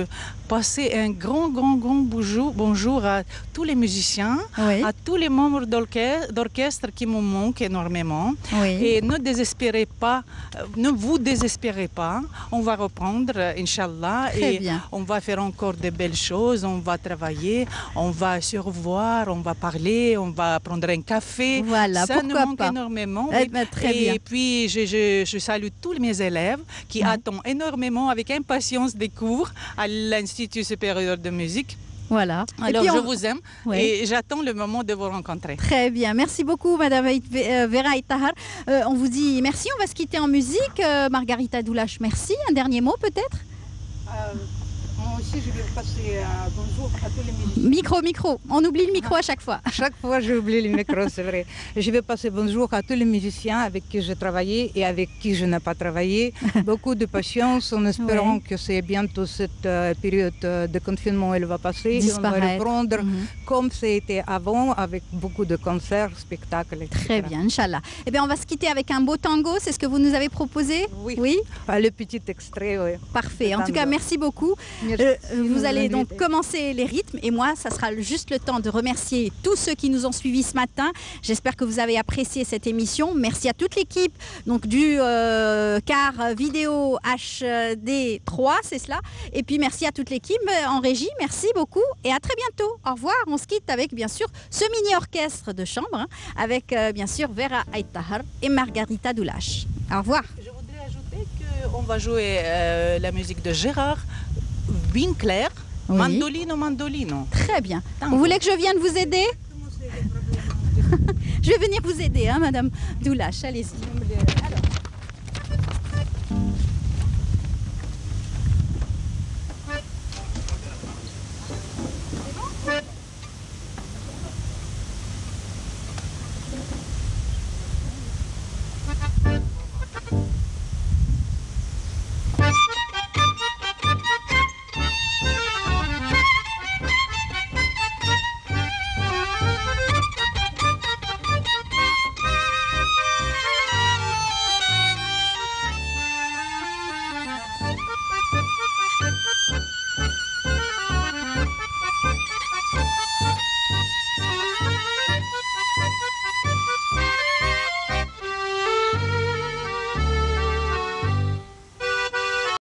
passer un grand, grand, grand bonjour, bonjour à tous les musiciens, oui. à tous les membres d'orchestre qui me manquent énormément. Oui. Et ne désespérez pas, ne vous désespérez pas. On va reprendre, Inch'Allah, Très et bien. on va faire encore de belles choses. On va travailler, on va se revoir, on va parler, on va prendre un café. Voilà, ça nous pourquoi manque pas. énormément. Eh oui. ben, très et bien. puis, je, je, je salue tous mes élèves qui Mhm. attendent énormément, avec impatience, des cours à l'Institut supérieur de musique. Voilà. Alors, Et puis, je on- vous aime Oui. et j'attends le moment de vous rencontrer. Très bien. Merci beaucoup, Madame Aït- euh, Vera Aït-Tahar. Euh, on vous dit merci. On va se quitter en musique. Euh, Margarita Doulache, merci. Un dernier mot, peut-être? Moi aussi, je vais passer un bonjour à tous les musiciens. Micro, micro. On oublie le micro à chaque fois. Chaque fois, j'oublie le micro, c'est vrai. Je vais passer bonjour à tous les musiciens avec qui j'ai travaillé et avec qui je n'ai pas travaillé. Beaucoup de patience en espérant Ouais. que c'est bientôt cette euh, période euh, de confinement, elle va passer. Et on va Disparaître. reprendre Mhm. comme c'était avant, avec beaucoup de concerts, spectacles, et cetera. Très bien, Inch'Allah. Eh bien, on va se quitter avec un beau tango. C'est ce que vous nous avez proposé? Oui. Oui. Ah, le petit extrait, oui. Parfait. Le En tout cas, tango. merci beaucoup. Merci Euh, de vous nous allez donc inviter. commencer les rythmes et moi, ça sera juste le temps de remercier tous ceux qui nous ont suivis ce matin. J'espère que vous avez apprécié cette émission. Merci à toute l'équipe donc du euh, car vidéo H D trois, c'est cela. Et puis merci à toute l'équipe euh, en régie. Merci beaucoup et à très bientôt. Au revoir. On se quitte avec bien sûr ce mini orchestre de chambre hein, avec euh, bien sûr Vera Aït-Tahar et Margarita Doulache. Au revoir. Je voudrais ajouter qu'on va jouer euh, la musique de Gérard Winkler, Oui. Mandolino Mandolino. Très bien. Tango. Vous voulez que je vienne vous aider? Je vais venir vous aider, hein, Madame Doulache. Allez-y.